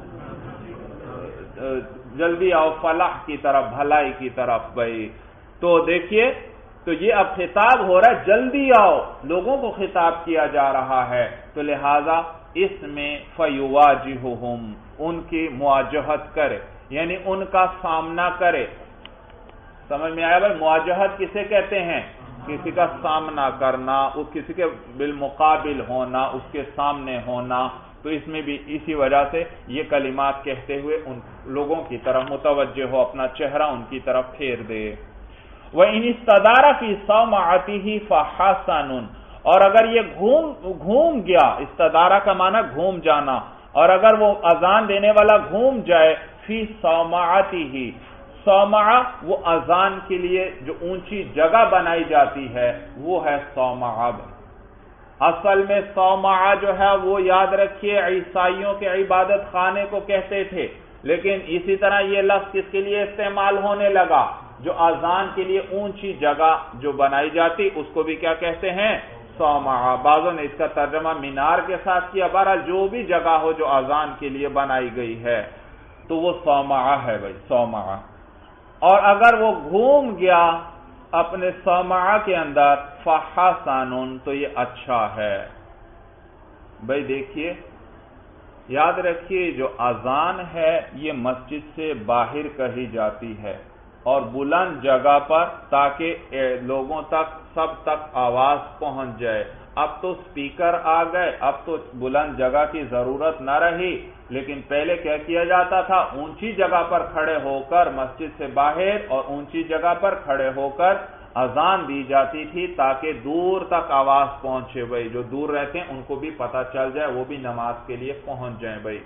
جلدی آؤ فلاح کی طرف، بھلائی کی طرف بھائی۔ تو دیکھیے تو یہ اب خطاب ہو رہا ہے، جلدی آؤ، لوگوں کو خطاب کیا جا رہا ہے، تو لہذا اس میں فیواجہہم ان کی مواجہت کرے، یعنی ان کا سامنا کرے۔ سمجھ میں آیا بھائی؟ مواجہت کسے کہتے ہیں؟ کسی کا سامنا کرنا، اس کسی کے بالمقابل ہونا، اس کے سامنے ہونا۔ تو اس میں بھی اسی وجہ سے یہ کلمات کہتے ہوئے ان لوگوں کی طرف متوجہ ہو، اپنا چہرہ ان کی طرف پھیر دے۔ وَإِنِ اسْتَدَارَ فِي صَوْمَعَتِهِ فَحَسَنٌ اور اگر یہ گھوم گھوم گیا، استدارہ کا معنی گھوم جانا، اور اگر وہ اذان دینے والا گھوم جائے، فی صومعتہ صومعہ وہ اذان کے لیے جو اونچی جگہ بنائی جاتی ہے وہ ہے صومعہ۔ اصل میں صومعہ جو ہے وہ یاد رکھیے عیسائیوں کے عبادت خانے کو کہتے تھے، لیکن اسی طرح یہ لفظ کس کے لیے استعمال ہونے لگا؟ جو اذان کے لیے اونچی جگہ جو بنائی جاتی اس کو بھی کیا کہتے ہیں؟ صومعہ۔ بعضوں نے اس کا ترجمہ مینار کے ساتھ کیا، بہرحال جو بھی جگہ ہو جو اذان کے لیے بنائی گئی ہے تو وہ صومعہ ہے بھائی، صومعہ۔ اور اگر وہ گھوم گیا اپنے صومعہ کے اندر فحسن تو یہ اچھا ہے۔ بھائی دیکھیے یاد رکھیے جو اذان ہے یہ مسجد سے باہر کہی جاتی ہے اور بلند جگہ پر، تاکہ لوگوں تک سب تک آواز پہنچ جائے۔ اب تو سپیکر آ گئے، اب تو بلند جگہ کی ضرورت نہ رہی، لیکن پہلے کیا کیا جاتا تھا، اونچی جگہ پر کھڑے ہو کر مسجد سے باہر اور اونچی جگہ پر کھڑے ہو کر اذان دی جاتی تھی تاکہ دور تک آواز پہنچے بھائی، جو دور رہتے ہیں ان کو بھی پتہ چل جائے، وہ بھی نماز کے لیے پہنچ جائیں بھائی۔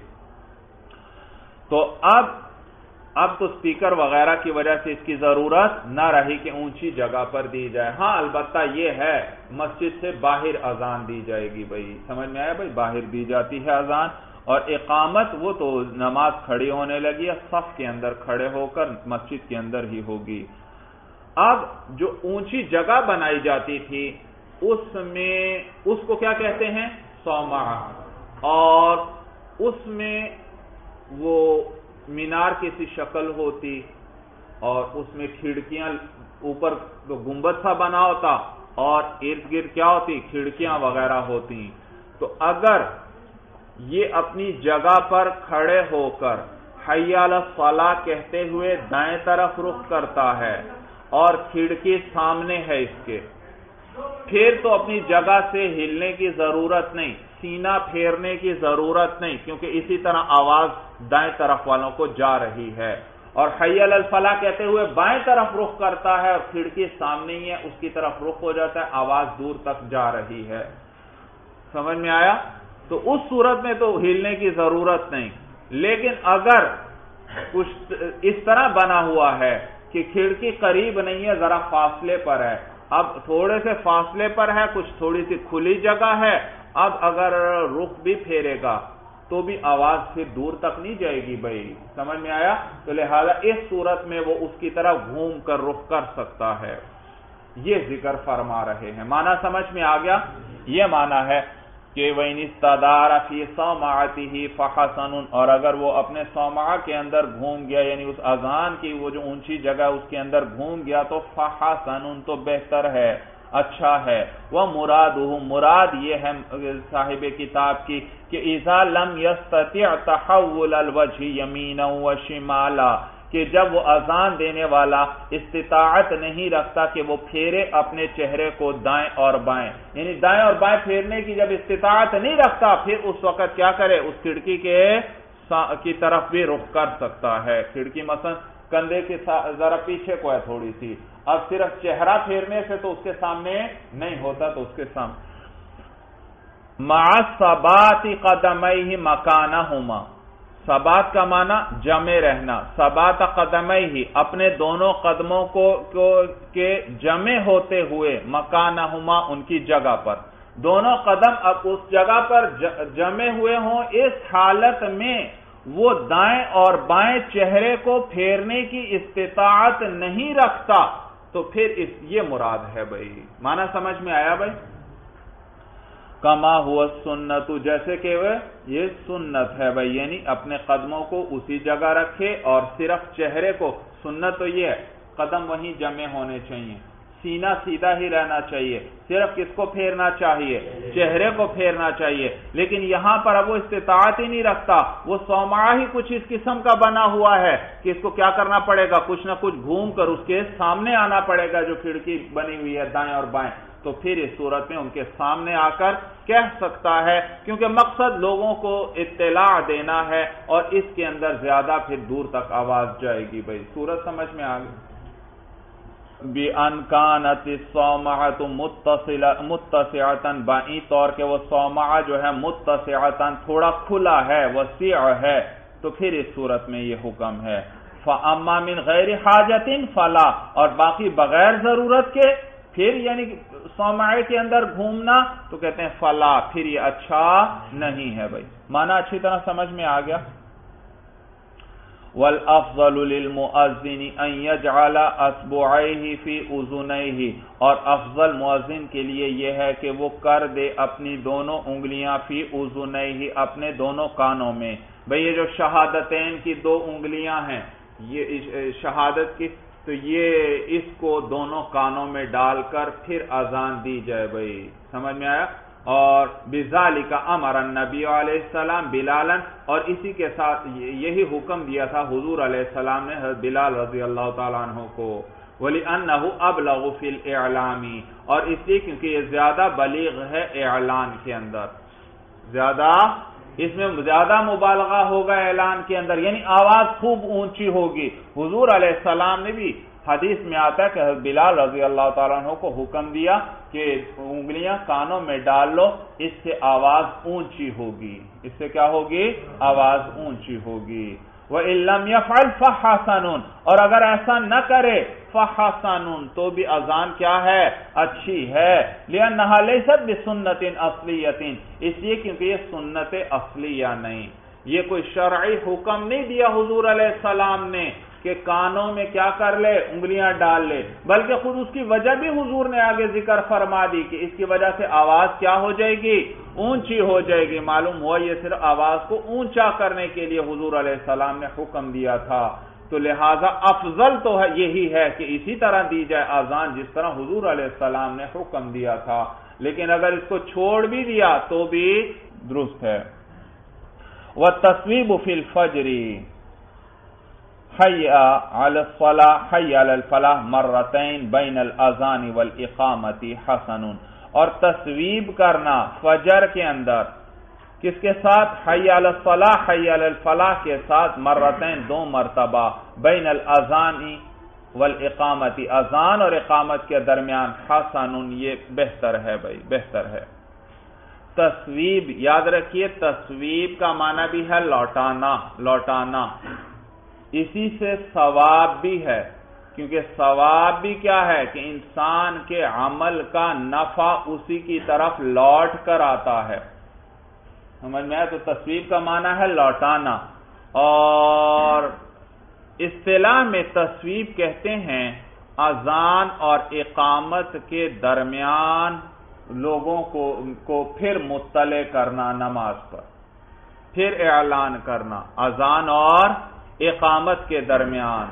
تو اب اب تو سپیکر وغیرہ کی وجہ سے اس کی ضرورت نہ رہی کہ اونچی جگہ پر دی جائے۔ ہاں البتہ یہ ہے مسجد سے باہر اذان دی جائے گی بھائی، سمجھ میں آیا بھائی، باہر دی جاتی ہے اذان، اور اقامت وہ تو نماز کھڑی ہونے لگی ہے، صف کے اندر کھڑے ہو کر مسجد کے اندر ہی ہوگی۔ اب جو اونچی جگہ بنائی جاتی تھی اس میں اس کو کیا کہتے ہیں، صومعہ، اور اس میں وہ مینار کی سی شکل ہوتی اور اس میں کھڑکیاں، اوپر گنبد سا بنا ہوتا اور ارد گرد کیا ہوتی، کھڑکیاں وغیرہ ہوتی۔ تو اگر یہ اپنی جگہ پر کھڑے ہو کر حی علی الصلاۃ کہتے ہوئے دائیں طرف رخ کرتا ہے اور کھڑکی سامنے ہے اس کے، پھر تو اپنی جگہ سے ہلنے کی ضرورت نہیں، سینہ پھیرنے کی ضرورت نہیں، کیونکہ اسی طرح آواز دائیں طرف والوں کو جا رہی ہے۔ اور حی علی الفلاح کہتے ہوئے بائیں طرف رخ کرتا ہے اور کھڑکی سامنے ہی ہے، اس کی طرف رخ ہو جاتا ہے، آواز دور تک جا رہی ہے۔ سمجھ میں آیا؟ تو اس صورت میں تو ہلنے کی ضرورت نہیں، لیکن اگر کچھ اس طرح بنا ہوا ہے کہ کھڑکی قریب نہیں ہے، ذرا فاصلے پر ہے، اب تھوڑے سے فاصلے پر ہے، کچھ تھوڑی سی کھلی جگہ ہے، اب اگر رخ بھی پھیرے گا تو بھی آواز پھر دور تک نہیں جائے گی بھائی، سمجھ میں آیا؟ تو لہذا اس صورت میں وہ اس کی طرف گھوم کر رخ کر سکتا ہے، یہ ذکر فرما رہے ہیں۔ معنی سمجھ میں آ گیا؟ یہ معنی ہے کہ وَإِنِ اسْتَدَارَ فِي صَوْمَعَتِهِ فَحَسَنٌ، اور اگر وہ اپنے صومعہ کے اندر گھوم گیا، یعنی اس اذان کی وہ جو اونچی جگہ اس کے اندر گھوم گیا، تو فَحَسَنٌ تو بہتر ہے، اچھا ہے۔ وَمُرَادُهُ، مراد یہ ہے صاحب کتاب کی کہ اِذَا لَمْ يَسْتَطِعْ تَحَوُّلَ الْوَجْهِ يَمِينًا وَشِمَالًا، کہ جب وہ اذان دینے والا استطاعت نہیں رکھتا کہ وہ پھیرے اپنے چہرے کو دائیں اور بائیں، یعنی دائیں اور بائیں پھیرنے کی جب استطاعت نہیں رکھتا، پھر اس وقت کیا کرے، اس کھڑکی کے کی طرف بھی رخ کر سکتا ہے۔ کھڑکی مثلا کندھے کے ذرا پیچھے کو ہے تھوڑی سی، اب صرف چہرہ پھیرنے سے تو اس کے سامنے نہیں ہوتا، تو اس کے سامنے مع ثبات قدمیہ مکانہما، ثبات کا معنی جمے رہنا، ثبات قدمیہ اپنے دونوں قدموں کو کے جمے ہوتے ہوئے، مکانہما ان کی جگہ پر، دونوں قدم اب اس جگہ پر جمے ہوئے ہوں، اس حالت میں وہ دائیں اور بائیں چہرے کو پھیرنے کی استطاعت نہیں رکھتا، تو پھر اس یہ مراد ہے بھائی۔ معنی سمجھ میں آیا بھائی؟ کما ہوا سنت، جیسے کہ یہ سنت ہے بھائی، یعنی اپنے قدموں کو اسی جگہ رکھے اور صرف چہرے کو، سنت تو یہ ہے قدم وہیں جمع ہونے چاہیے، سینہ سیدھا ہی رہنا چاہیے، صرف کس کو پھیرنا چاہیے، چہرے کو پھیرنا چاہیے، لیکن یہاں پر اب وہ استطاعت ہی نہیں رکھتا، وہ صومعہ ہی کچھ اس قسم کا بنا ہوا ہے کہ اس کو کیا کرنا پڑے گا، کچھ نہ کچھ گھوم کر اس کے سامنے آنا پڑے گا جو کھڑکی بنی ہوئی ہے دائیں اور بائیں، تو پھر اس صورت میں ان کے سامنے آ کر کہہ سکتا ہے، کیونکہ مقصد لوگوں کو اطلاع دینا ہے اور اس کے اندر زیادہ پھر دور تک آواز جائے گی بھائی۔ صورت سمجھ میں آ گئی؟ بِأَنْ كَانَتِ الصَّوْمَعَةُ مُتَّسِعَةً، بائیں طور کے وہ صومعہ جو ہے متسعۃ تھوڑا کھلا ہے، وسیع ہے، تو پھر اس صورت میں یہ حکم ہے۔ فَأَمَّا مِنْ غَيْرِ حَاجَةٍ فَلَا، اور باقی بغیر ضرورت کے پھر یعنی صومعے کے اندر گھومنا، تو کہتے ہیں فلا، پھر یہ اچھا نہیں ہے بھائی۔ معنی اچھی طرح سمجھ میں آ گیا؟ والافضل للمؤذن ان يجعل اصبعيه في اذنيه، اور افضل مؤذن کے لیے یہ ہے کہ وہ کر دے اپنی دونوں انگلیاں فی اذنيه، اپنے دونوں کانوں میں۔ بھئی یہ جو شہادتین کی دو انگلیاں ہیں، یہ شہادت کی، تو یہ اس کو دونوں کانوں میں ڈال کر پھر اذان دی جائے بھائی، سمجھ میں آیا؟ اور بذالک امر النبی علیہ السلام بلالا، اور اسی کے ساتھ یہی حکم دیا تھا حضور علیہ السلام نے حضرت بلال رضی اللہ تعالیٰ عنہ کو، وَلِأَنَّهُ أَبْلَغُ فِي الْإِعْلَامِ، اور اس لیے کیونکہ یہ زیادہ بلیغ ہے اعلان کے اندر، زیادہ اس میں زیادہ مبالغہ ہوگا اعلان کے اندر، یعنی آواز خوب اونچی ہوگی۔ حضور علیہ السلام نے بھی حدیث میں آتا ہے کہ حضرت بلال رضی اللہ تعالیٰ عنہ کو حکم دیا کہ انگلیاں کانوں میں ڈال لو، اس سے آواز اونچی ہوگی، اس سے کیا ہوگی؟ آواز اونچی ہوگی۔ وَإِن لَّمْ يَفْعَلْ فَحَسَنٌ، اور اگر ایسا نہ کرے فَحَسَنٌ، تو بھی اذان کیا ہے؟ اچھی ہے، لِأَنَّهَا لَيْسَتْ بِسُنَّةٍ أَصْلِيَّةٍ، اس لیے کیونکہ یہ سنت اصلیہ نہیں، یہ کوئی شرعی حکم نہیں دیا حضور علیہ السلام نے کہ کانوں میں کیا کر لے؟ انگلیاں ڈال لے، بلکہ خود اس کی وجہ بھی حضور نے آگے ذکر فرما دی کہ اس کی وجہ سے آواز کیا ہو جائے گی؟ اونچی ہو جائے گی۔ معلوم ہوا یہ صرف آواز کو اونچا کرنے کے لیے حضور علیہ السلام نے حکم دیا تھا، تو لہذا افضل تو ہے یہی ہے کہ اسی طرح دی جائے اذان جس طرح حضور علیہ السلام نے حکم دیا تھا، لیکن اگر اس کو چھوڑ بھی دیا تو بھی درست ہے۔ وَالتَّصْوِيبُ فِي الْفَجْرِ حَيَّ عَلَى الصَّلَاةِ حَيَّ عَلَى الْفَلَاحِ مَرَّتَيْن بَيْنَ الْأَذَانِ وَالْإِقَامَةِ حَسَنٌ، اور تصویب کرنا فجر کے اندر کس کے ساتھ؟ حی علی الصلاح، حی علی الفلاح کے ساتھ، مرتين دو مرتبہ، بین الاذان والاقامت، اذان اور اقامت کے درمیان، حسن یہ بہتر ہے بھائی، بہتر ہے۔ تصویب یاد رکھیے، تصویب کا معنی بھی ہے لوٹانا، لوٹانا، اسی سے ثواب بھی ہے، کیونکہ ثواب بھی کیا ہے کہ انسان کے عمل کا نفع اسی کی طرف لوٹ کر آتا ہے، سمجھ میں آیا؟ تو تصویب کا معنی ہے لوٹانا، اور اصطلاح میں تصویب کہتے ہیں اذان اور اقامت کے درمیان لوگوں کو کو پھر مطلع کرنا نماز پر، پھر اعلان کرنا اذان اور اقامت کے درمیان،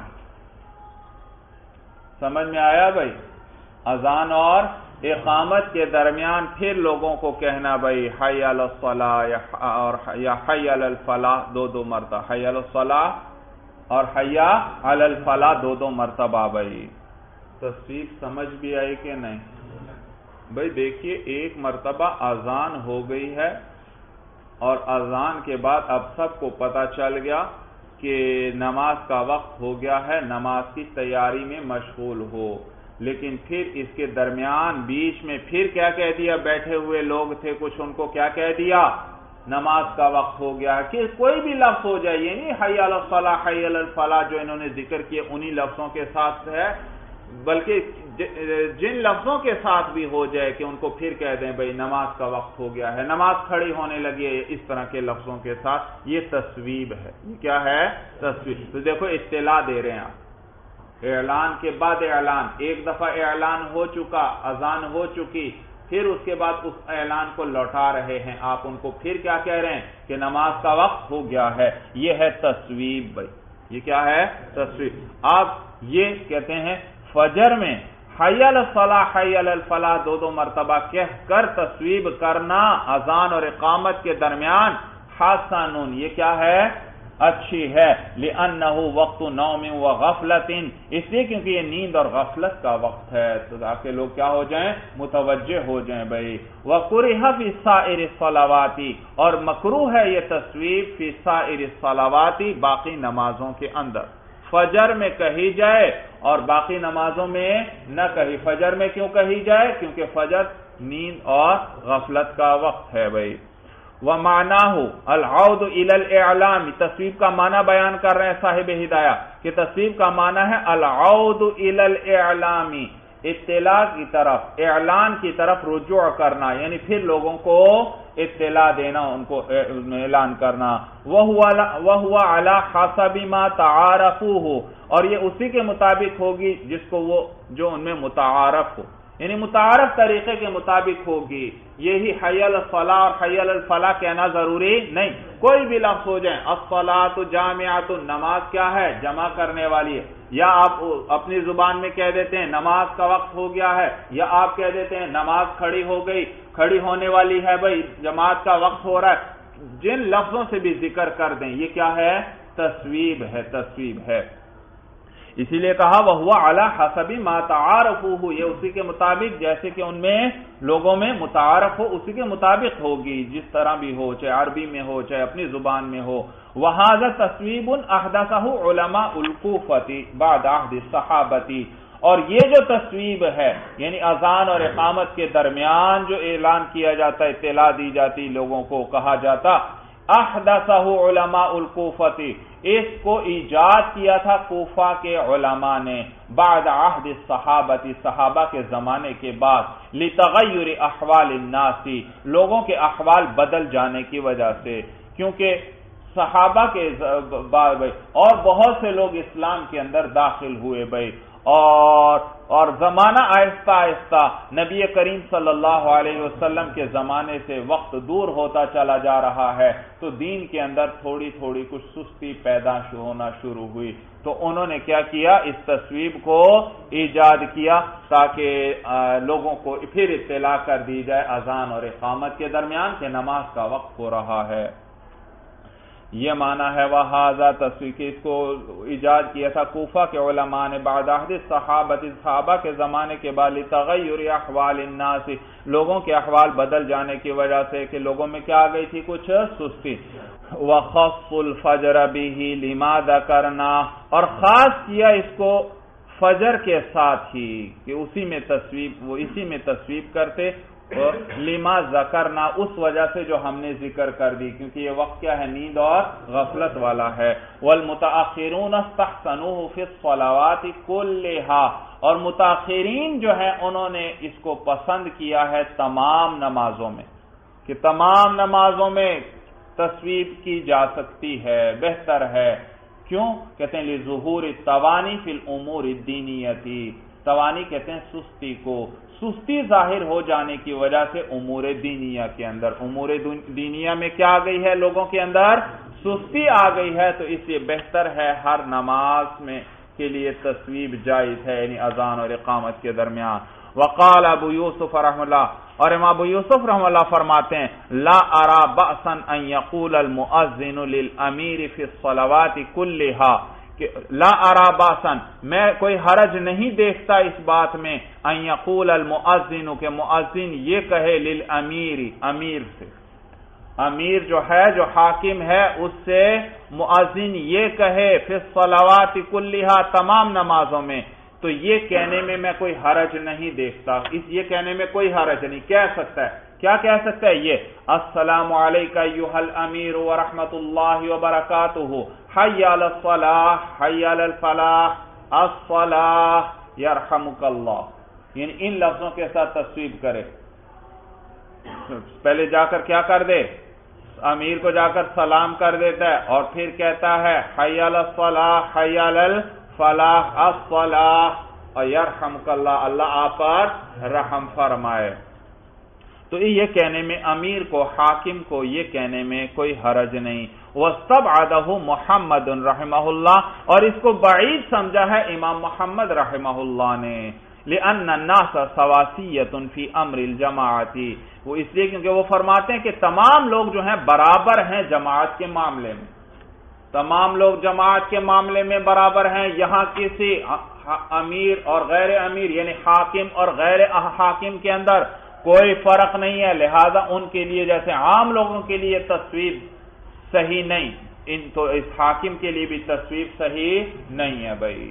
سمجھ میں آیا بھائی؟ اذان اور اقامت کے درمیان پھر لوگوں کو کہنا بھائی حی علی الصلاح اور یا حی علی الفلاح، دو دو مرتبہ، حی علی الصلاح اور حی علی الفلاح دو دو مرتبہ بھائی۔ تصویب سمجھ بھی آئی کہ نہیں بھائی؟ دیکھیے ایک مرتبہ اذان ہو گئی ہے، اور اذان کے بعد اب سب کو پتہ چل گیا کہ نماز کا وقت ہو گیا ہے، نماز کی تیاری میں مشغول ہو، لیکن پھر اس کے درمیان بیچ میں پھر کیا کہہ دیا؟ بیٹھے ہوئے لوگ تھے کچھ، ان کو کیا کہہ دیا؟ نماز کا وقت ہو گیا ہے، کہ کوئی بھی لفظ ہو جائے، یہ نہیں حی علی الصلاح حی علی الفلاح جو انہوں نے ذکر کیے انہی لفظوں کے ساتھ ہے، بلکہ جن لفظوں کے ساتھ بھی ہو جائے کہ ان کو پھر کہہ دیں بھئی نماز کا وقت ہو گیا ہے، نماز کھڑی ہونے لگی ہے، اس طرح کے لفظوں کے ساتھ، یہ تصویب ہے۔ یہ کیا ہے؟ تصویب۔ تو دیکھو اطلاع دے رہے ہیں آپ، اعلان کے بعد اعلان، ایک دفعہ اعلان ہو چکا، اذان ہو چکی، پھر اس کے بعد اس اعلان کو لوٹا رہے ہیں آپ ان کو، پھر کیا کہہ رہے ہیں کہ نماز کا وقت ہو گیا ہے، یہ ہے تصویب بھائی، یہ کیا ہے؟ تصویب۔ آپ یہ کہتے ہیں فجر میں حی علی الصلاح حی علی الفلاح دو دو مرتبہ کہہ کر تصویب کرنا اذان اور اقامت کے درمیان، حسن یہ کیا ہے؟ اچھی ہے، لِأَنَّهُ وَقْتُ نَوْمٍ وَغَفْلَةٍ، اس لیے کیونکہ یہ نیند اور غفلت کا وقت ہے، تو تاکہ لوگ کیا ہو جائیں؟ متوجہ ہو جائیں بھائی۔ وَقُرِحَ فِي سَائِرِ الصَّلَوَاتِ، اور مکروہ ہے یہ تصویب فی سائر الصلوات، باقی نمازوں کے اندر، فجر میں کہی جائے اور باقی نمازوں میں نہ کہی۔ فجر میں کیوں کہی جائے؟ کیونکہ فجر نیند اور غفلت کا وقت ہے بھائی۔ وَمَعْنَاهُ الْعَوْدُ إِلَى الْإِعْلَامِ، تصویب کا معنی بیان کر رہے ہیں صاحب ہدایہ کہ تصویب کا معنی ہے الْعَوْدُ إِلَى الْإِعْلَامِ، اطلاع کی طرف، اعلان کی طرف رجوع کرنا، یعنی پھر لوگوں کو اطلاع دینا، ان کو اعلان کرنا۔ وَهُوَ عَلَى حَسَبِ مَا تَعَارَفُوهُ، اور یہ اسی کے مطابق ہوگی جس کو وہ جو ان میں متعارف ہو، یعنی متعارف طریقے کے مطابق ہوگی. یہی حی علی الصلاۃ اور حی علی الفلاح کہنا ضروری نہیں. کوئی بھی لفظ ہو جائیں، الصلاۃ جامعۃ، نماز کیا ہے؟ جمع کرنے والی ہے. یا آپ اپنی زبان میں کہہ دیتے ہیں نماز کا وقت ہو گیا ہے، یا آپ کہہ دیتے ہیں نماز کھڑی ہو گئی، کھڑی ہونے والی ہے، بھائی جماعت کا وقت ہو رہا ہے. جن لفظوں سے بھی ذکر کر دیں یہ کیا ہے؟ تصویب ہے، تصویب ہے. اسی لیے کہا وَهُوَ عَلَى حَسَبِ مَا تَعَارَفُوهُ، یہ اسی کے مطابق جیسے کہ ان میں لوگوں میں متعارف ہو اسی کے مطابق ہوگی، جس طرح بھی ہو، چاہے عربی میں ہو چاہے اپنی زبان میں ہو. وَهَذَا تَصْوِيبٌ أَحْدَثَهُ عُلَمَاءُ الْكُوفَةِ بَعْدَ عَهْدِ الصَّحَابَةِ. اور یہ جو تصویب ہے یعنی اذان اور اقامت کے درمیان جو اعلان کیا جاتا ہے، اطلاع دی جاتی لوگوں کو، کہا جاتا احدثہ علماء الکوفہ، اس کو ایجاد کیا تھا کوفہ کے علماء نے، بعد عہد الصحابہ، صحابہ کے زمانے کے بعد، لتغیر احوال الناس، لوگوں کے احوال بدل جانے کی وجہ سے. کیونکہ صحابہ کے بعد اور بہت سے لوگ اسلام کے اندر داخل ہوئے بھائی، اور اور زمانہ آہستہ آہستہ نبی کریم صلی اللہ علیہ وسلم کے زمانے سے وقت دور ہوتا چلا جا رہا ہے، تو دین کے اندر تھوڑی تھوڑی کچھ سستی پیدا ہونا شروع ہوئی. تو انہوں نے کیا کیا؟ اس تصویب کو ایجاد کیا تاکہ لوگوں کو پھر اطلاع کر دی جائے اذان اور اقامت کے درمیان کہ نماز کا وقت ہو رہا ہے. یہ معنی ہے وَهَذَا تصویب، کہ اس کو ایجاد کیا تھا کوفہ کے علماء نے بعد عہد صحابہ، صحابہ کے زمانے کے بعد، لتغیر احوال الناس، لوگوں کے احوال بدل جانے کی وجہ سے کہ لوگوں میں کیا آ گئی تھی؟ کچھ سستی. وَخَصُّ الْفَجْرَ بِهِ لِمَا ذَكَرْنَا، اور خاص کیا اس کو فجر کے ساتھ ہی کہ اسی میں تصویب، وہ اسی میں تصویب کرتے، لما ذکرنا، اس وجہ سے جو ہم نے ذکر کر دی، کیونکہ یہ وقت کیا ہے؟ نیند اور غفلت والا ہے. والمتاخرون استحسنوه في الصلوات كلها، اور متاخرین جو ہیں انہوں نے اس کو پسند کیا ہے تمام نمازوں میں، کہ تمام نمازوں میں تصویب کی جا سکتی ہے، بہتر ہے. کیوں؟ کہتے ہیں لظہور التوانی فی الامور الدینیہ، توانی کہتے ہیں سستی کو، سستی ظاہر ہو جانے کی وجہ سے امور دینیہ کے اندر، امور دینیہ میں کیا آ گئی ہے؟ لوگوں کے اندر سستی آ گئی ہے، تو اس لیے بہتر ہے ہر نماز میں کے لیے تصویب جائز ہے، یعنی اذان اور اقامت کے درمیان. وقال ابو یوسف رحمہ اللہ، اور امام ابو یوسف رحمہ اللہ فرماتے ہیں لا ارى بأسا ان يقول المؤذن للامیر فی الصلوات كلها، لا ارى باسن، میں کوئی حرج نہیں دیکھتا اس بات میں، ان یقول المؤذن، کہ مؤذن یہ کہے للامیر، امیر سے، امیر جو ہے جو حاکم ہے اس سے مؤذن یہ کہے فی الصلوات کلھا، تمام نمازوں میں، تو یہ کہنے میں میں کوئی حرج نہیں دیکھتا، اس یہ کہنے میں کوئی حرج نہیں. کہہ سکتا ہے، کیا کہہ سکتا ہے؟ یہ السلام علیکہ ایھا الامیر ورحمۃ اللہ وبرکاتہ، حی علی الصلاح، حی علی الفلاح، الصلاح یرحمک اللہ، یعنی ان لفظوں کے ساتھ تصویب کرے. پہلے جا کر کیا کر دے؟ امیر کو جا کر سلام کر دیتا ہے، اور پھر کہتا ہے حی علی الصلاح، حی علی الفلاح، الصلاح یرحمک اللہ، اللہ آپ پر رحم فرمائے. تو یہ کہنے میں امیر کو، حاکم کو یہ کہنے میں کوئی حرج نہیں. وَاسْتَبْعَدَهُ محمد رحمہ اللہ، اور اس کو بعید سمجھا ہے امام محمد رحمہ اللہ نے، لِأَنَّ النَّاسَ سَوَاسِيَّةٌ فِي أَمْرِ الْجَمَاعَةِ، وہ اس لیے کیونکہ وہ فرماتے ہیں کہ تمام لوگ جو ہیں برابر ہیں جماعت کے معاملے میں، تمام لوگ جماعت کے معاملے میں برابر ہیں. یہاں کسی امیر اور غیر امیر یعنی حاکم اور غیر حاکم کے اندر کوئی فرق نہیں ہے، لہذا ان کے لیے جیسے عام لوگوں کے لیے تصویب صحیح نہیں، ان تو اس حاکم کے لیے بھی تصویب صحیح نہیں ہے بھائی.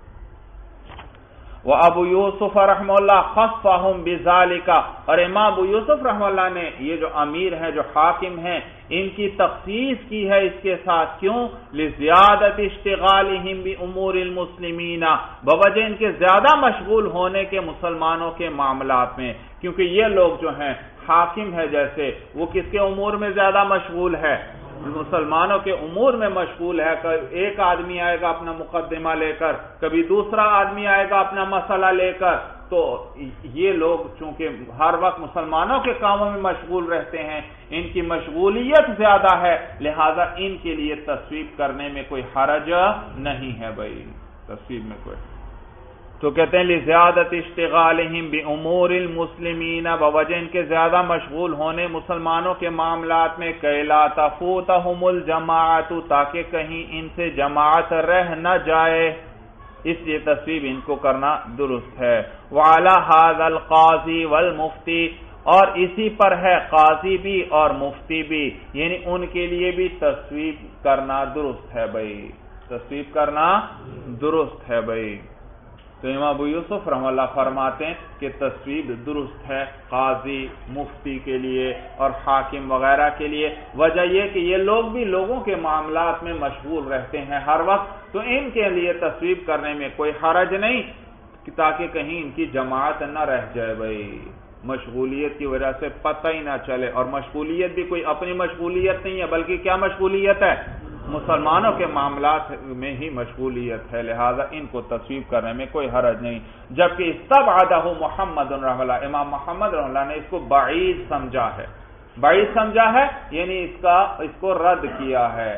وہ ابو یوسف رحمہ اللہ خصهم بذالک، اور امام ابو یوسف رحمہ اللہ نے یہ جو امیر ہیں جو حاکم ہیں ان کی تخصیص کی ہے اس کے ساتھ. کیوں؟ لزیادت اشتغالہم بامور المسلمین، بوجہ ان کے زیادہ مشغول ہونے کے مسلمانوں کے معاملات میں، کیونکہ یہ لوگ جو ہیں حاکم ہے جیسے وہ کس کے امور میں زیادہ مشغول ہے؟ مسلمانوں کے امور میں مشغول ہے. ایک آدمی آئے گا اپنا مقدمہ لے کر، کبھی دوسرا آدمی آئے گا اپنا مسئلہ لے کر، تو یہ لوگ چونکہ ہر وقت مسلمانوں کے کاموں میں مشغول رہتے ہیں، ان کی مشغولیت زیادہ ہے، لہذا ان کے لیے تصویب کرنے میں کوئی حرج نہیں ہے بھائی، تصویب میں کوئی۔ تو کہتے ہیں لزیادت اشتغالہم بامور المسلمین، بوجہ ان کے زیادہ مشغول ہونے مسلمانوں کے معاملات میں، کہ لا تفوتہم الجماعت، تاکہ کہیں ان سے جماعت رہ نہ جائے، اس لیے تصویب ان کو کرنا درست ہے۔ وعلی ھذا القاضی والمفتی، اور اسی پر ہے قاضی بھی اور مفتی بھی، یعنی ان کے لیے بھی تصویب کرنا درست ہے بھائی، تصویب کرنا درست ہے بھائی۔ تو امام ابو یوسف رحمہ اللہ فرماتے ہیں کہ تصویب درست ہے قاضی، مفتی کے لیے اور حاکم وغیرہ کے لیے، وجہ یہ کہ یہ لوگ بھی لوگوں کے معاملات میں مشغول رہتے ہیں ہر وقت، تو ان کے لیے تصویب کرنے میں کوئی حرج نہیں، تاکہ کہیں ان کی جماعت نہ رہ جائے بھائی، مشغولیت کی وجہ سے پتہ ہی نہ چلے، اور مشغولیت بھی کوئی اپنی مشغولیت نہیں ہے، بلکہ کیا مشغولیت ہے؟ مسلمانوں کے معاملات میں ہی مشغولیت ہے، لہذا ان کو تصویب کرنے میں کوئی حرج نہیں۔ جبکہ استبعدہ محمد رحمہ اللہ، امام محمد رحمہ اللہ نے اس کو بعید سمجھا ہے، بعید سمجھا ہے یعنی اس کا اس کو رد کیا ہے،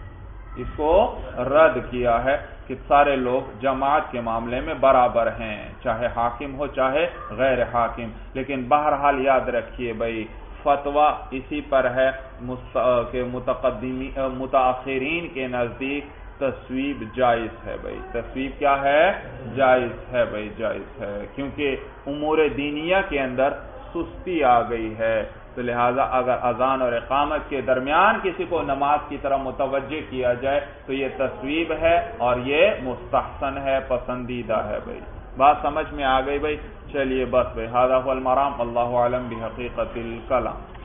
اس کو رد کیا ہے کہ سارے لوگ جماعت کے معاملے میں برابر ہیں، چاہے حاکم ہو چاہے غیر حاکم، لیکن بہرحال یاد رکھیے بھائی فتویٰ اسی پر ہے کہ متقدمی متاخرین کے نزدیک تصویب جائز ہے بھائی، تصویب کیا ہے؟ جائز ہے بھائی، جائز ہے، کیونکہ امور دینیہ کے اندر سستی آ گئی ہے، تو لہٰذا اگر اذان اور اقامت کے درمیان کسی کو نماز کی طرف متوجہ کیا جائے تو یہ تصویب ہے اور یہ مستحسن ہے، پسندیدہ ہے بھائی۔ بات سمجھ میں آ گئی بھائی؟ چلیے بس بھائی، ھذا ھو المرام، اللہ اعلم بحقیقت الکلام۔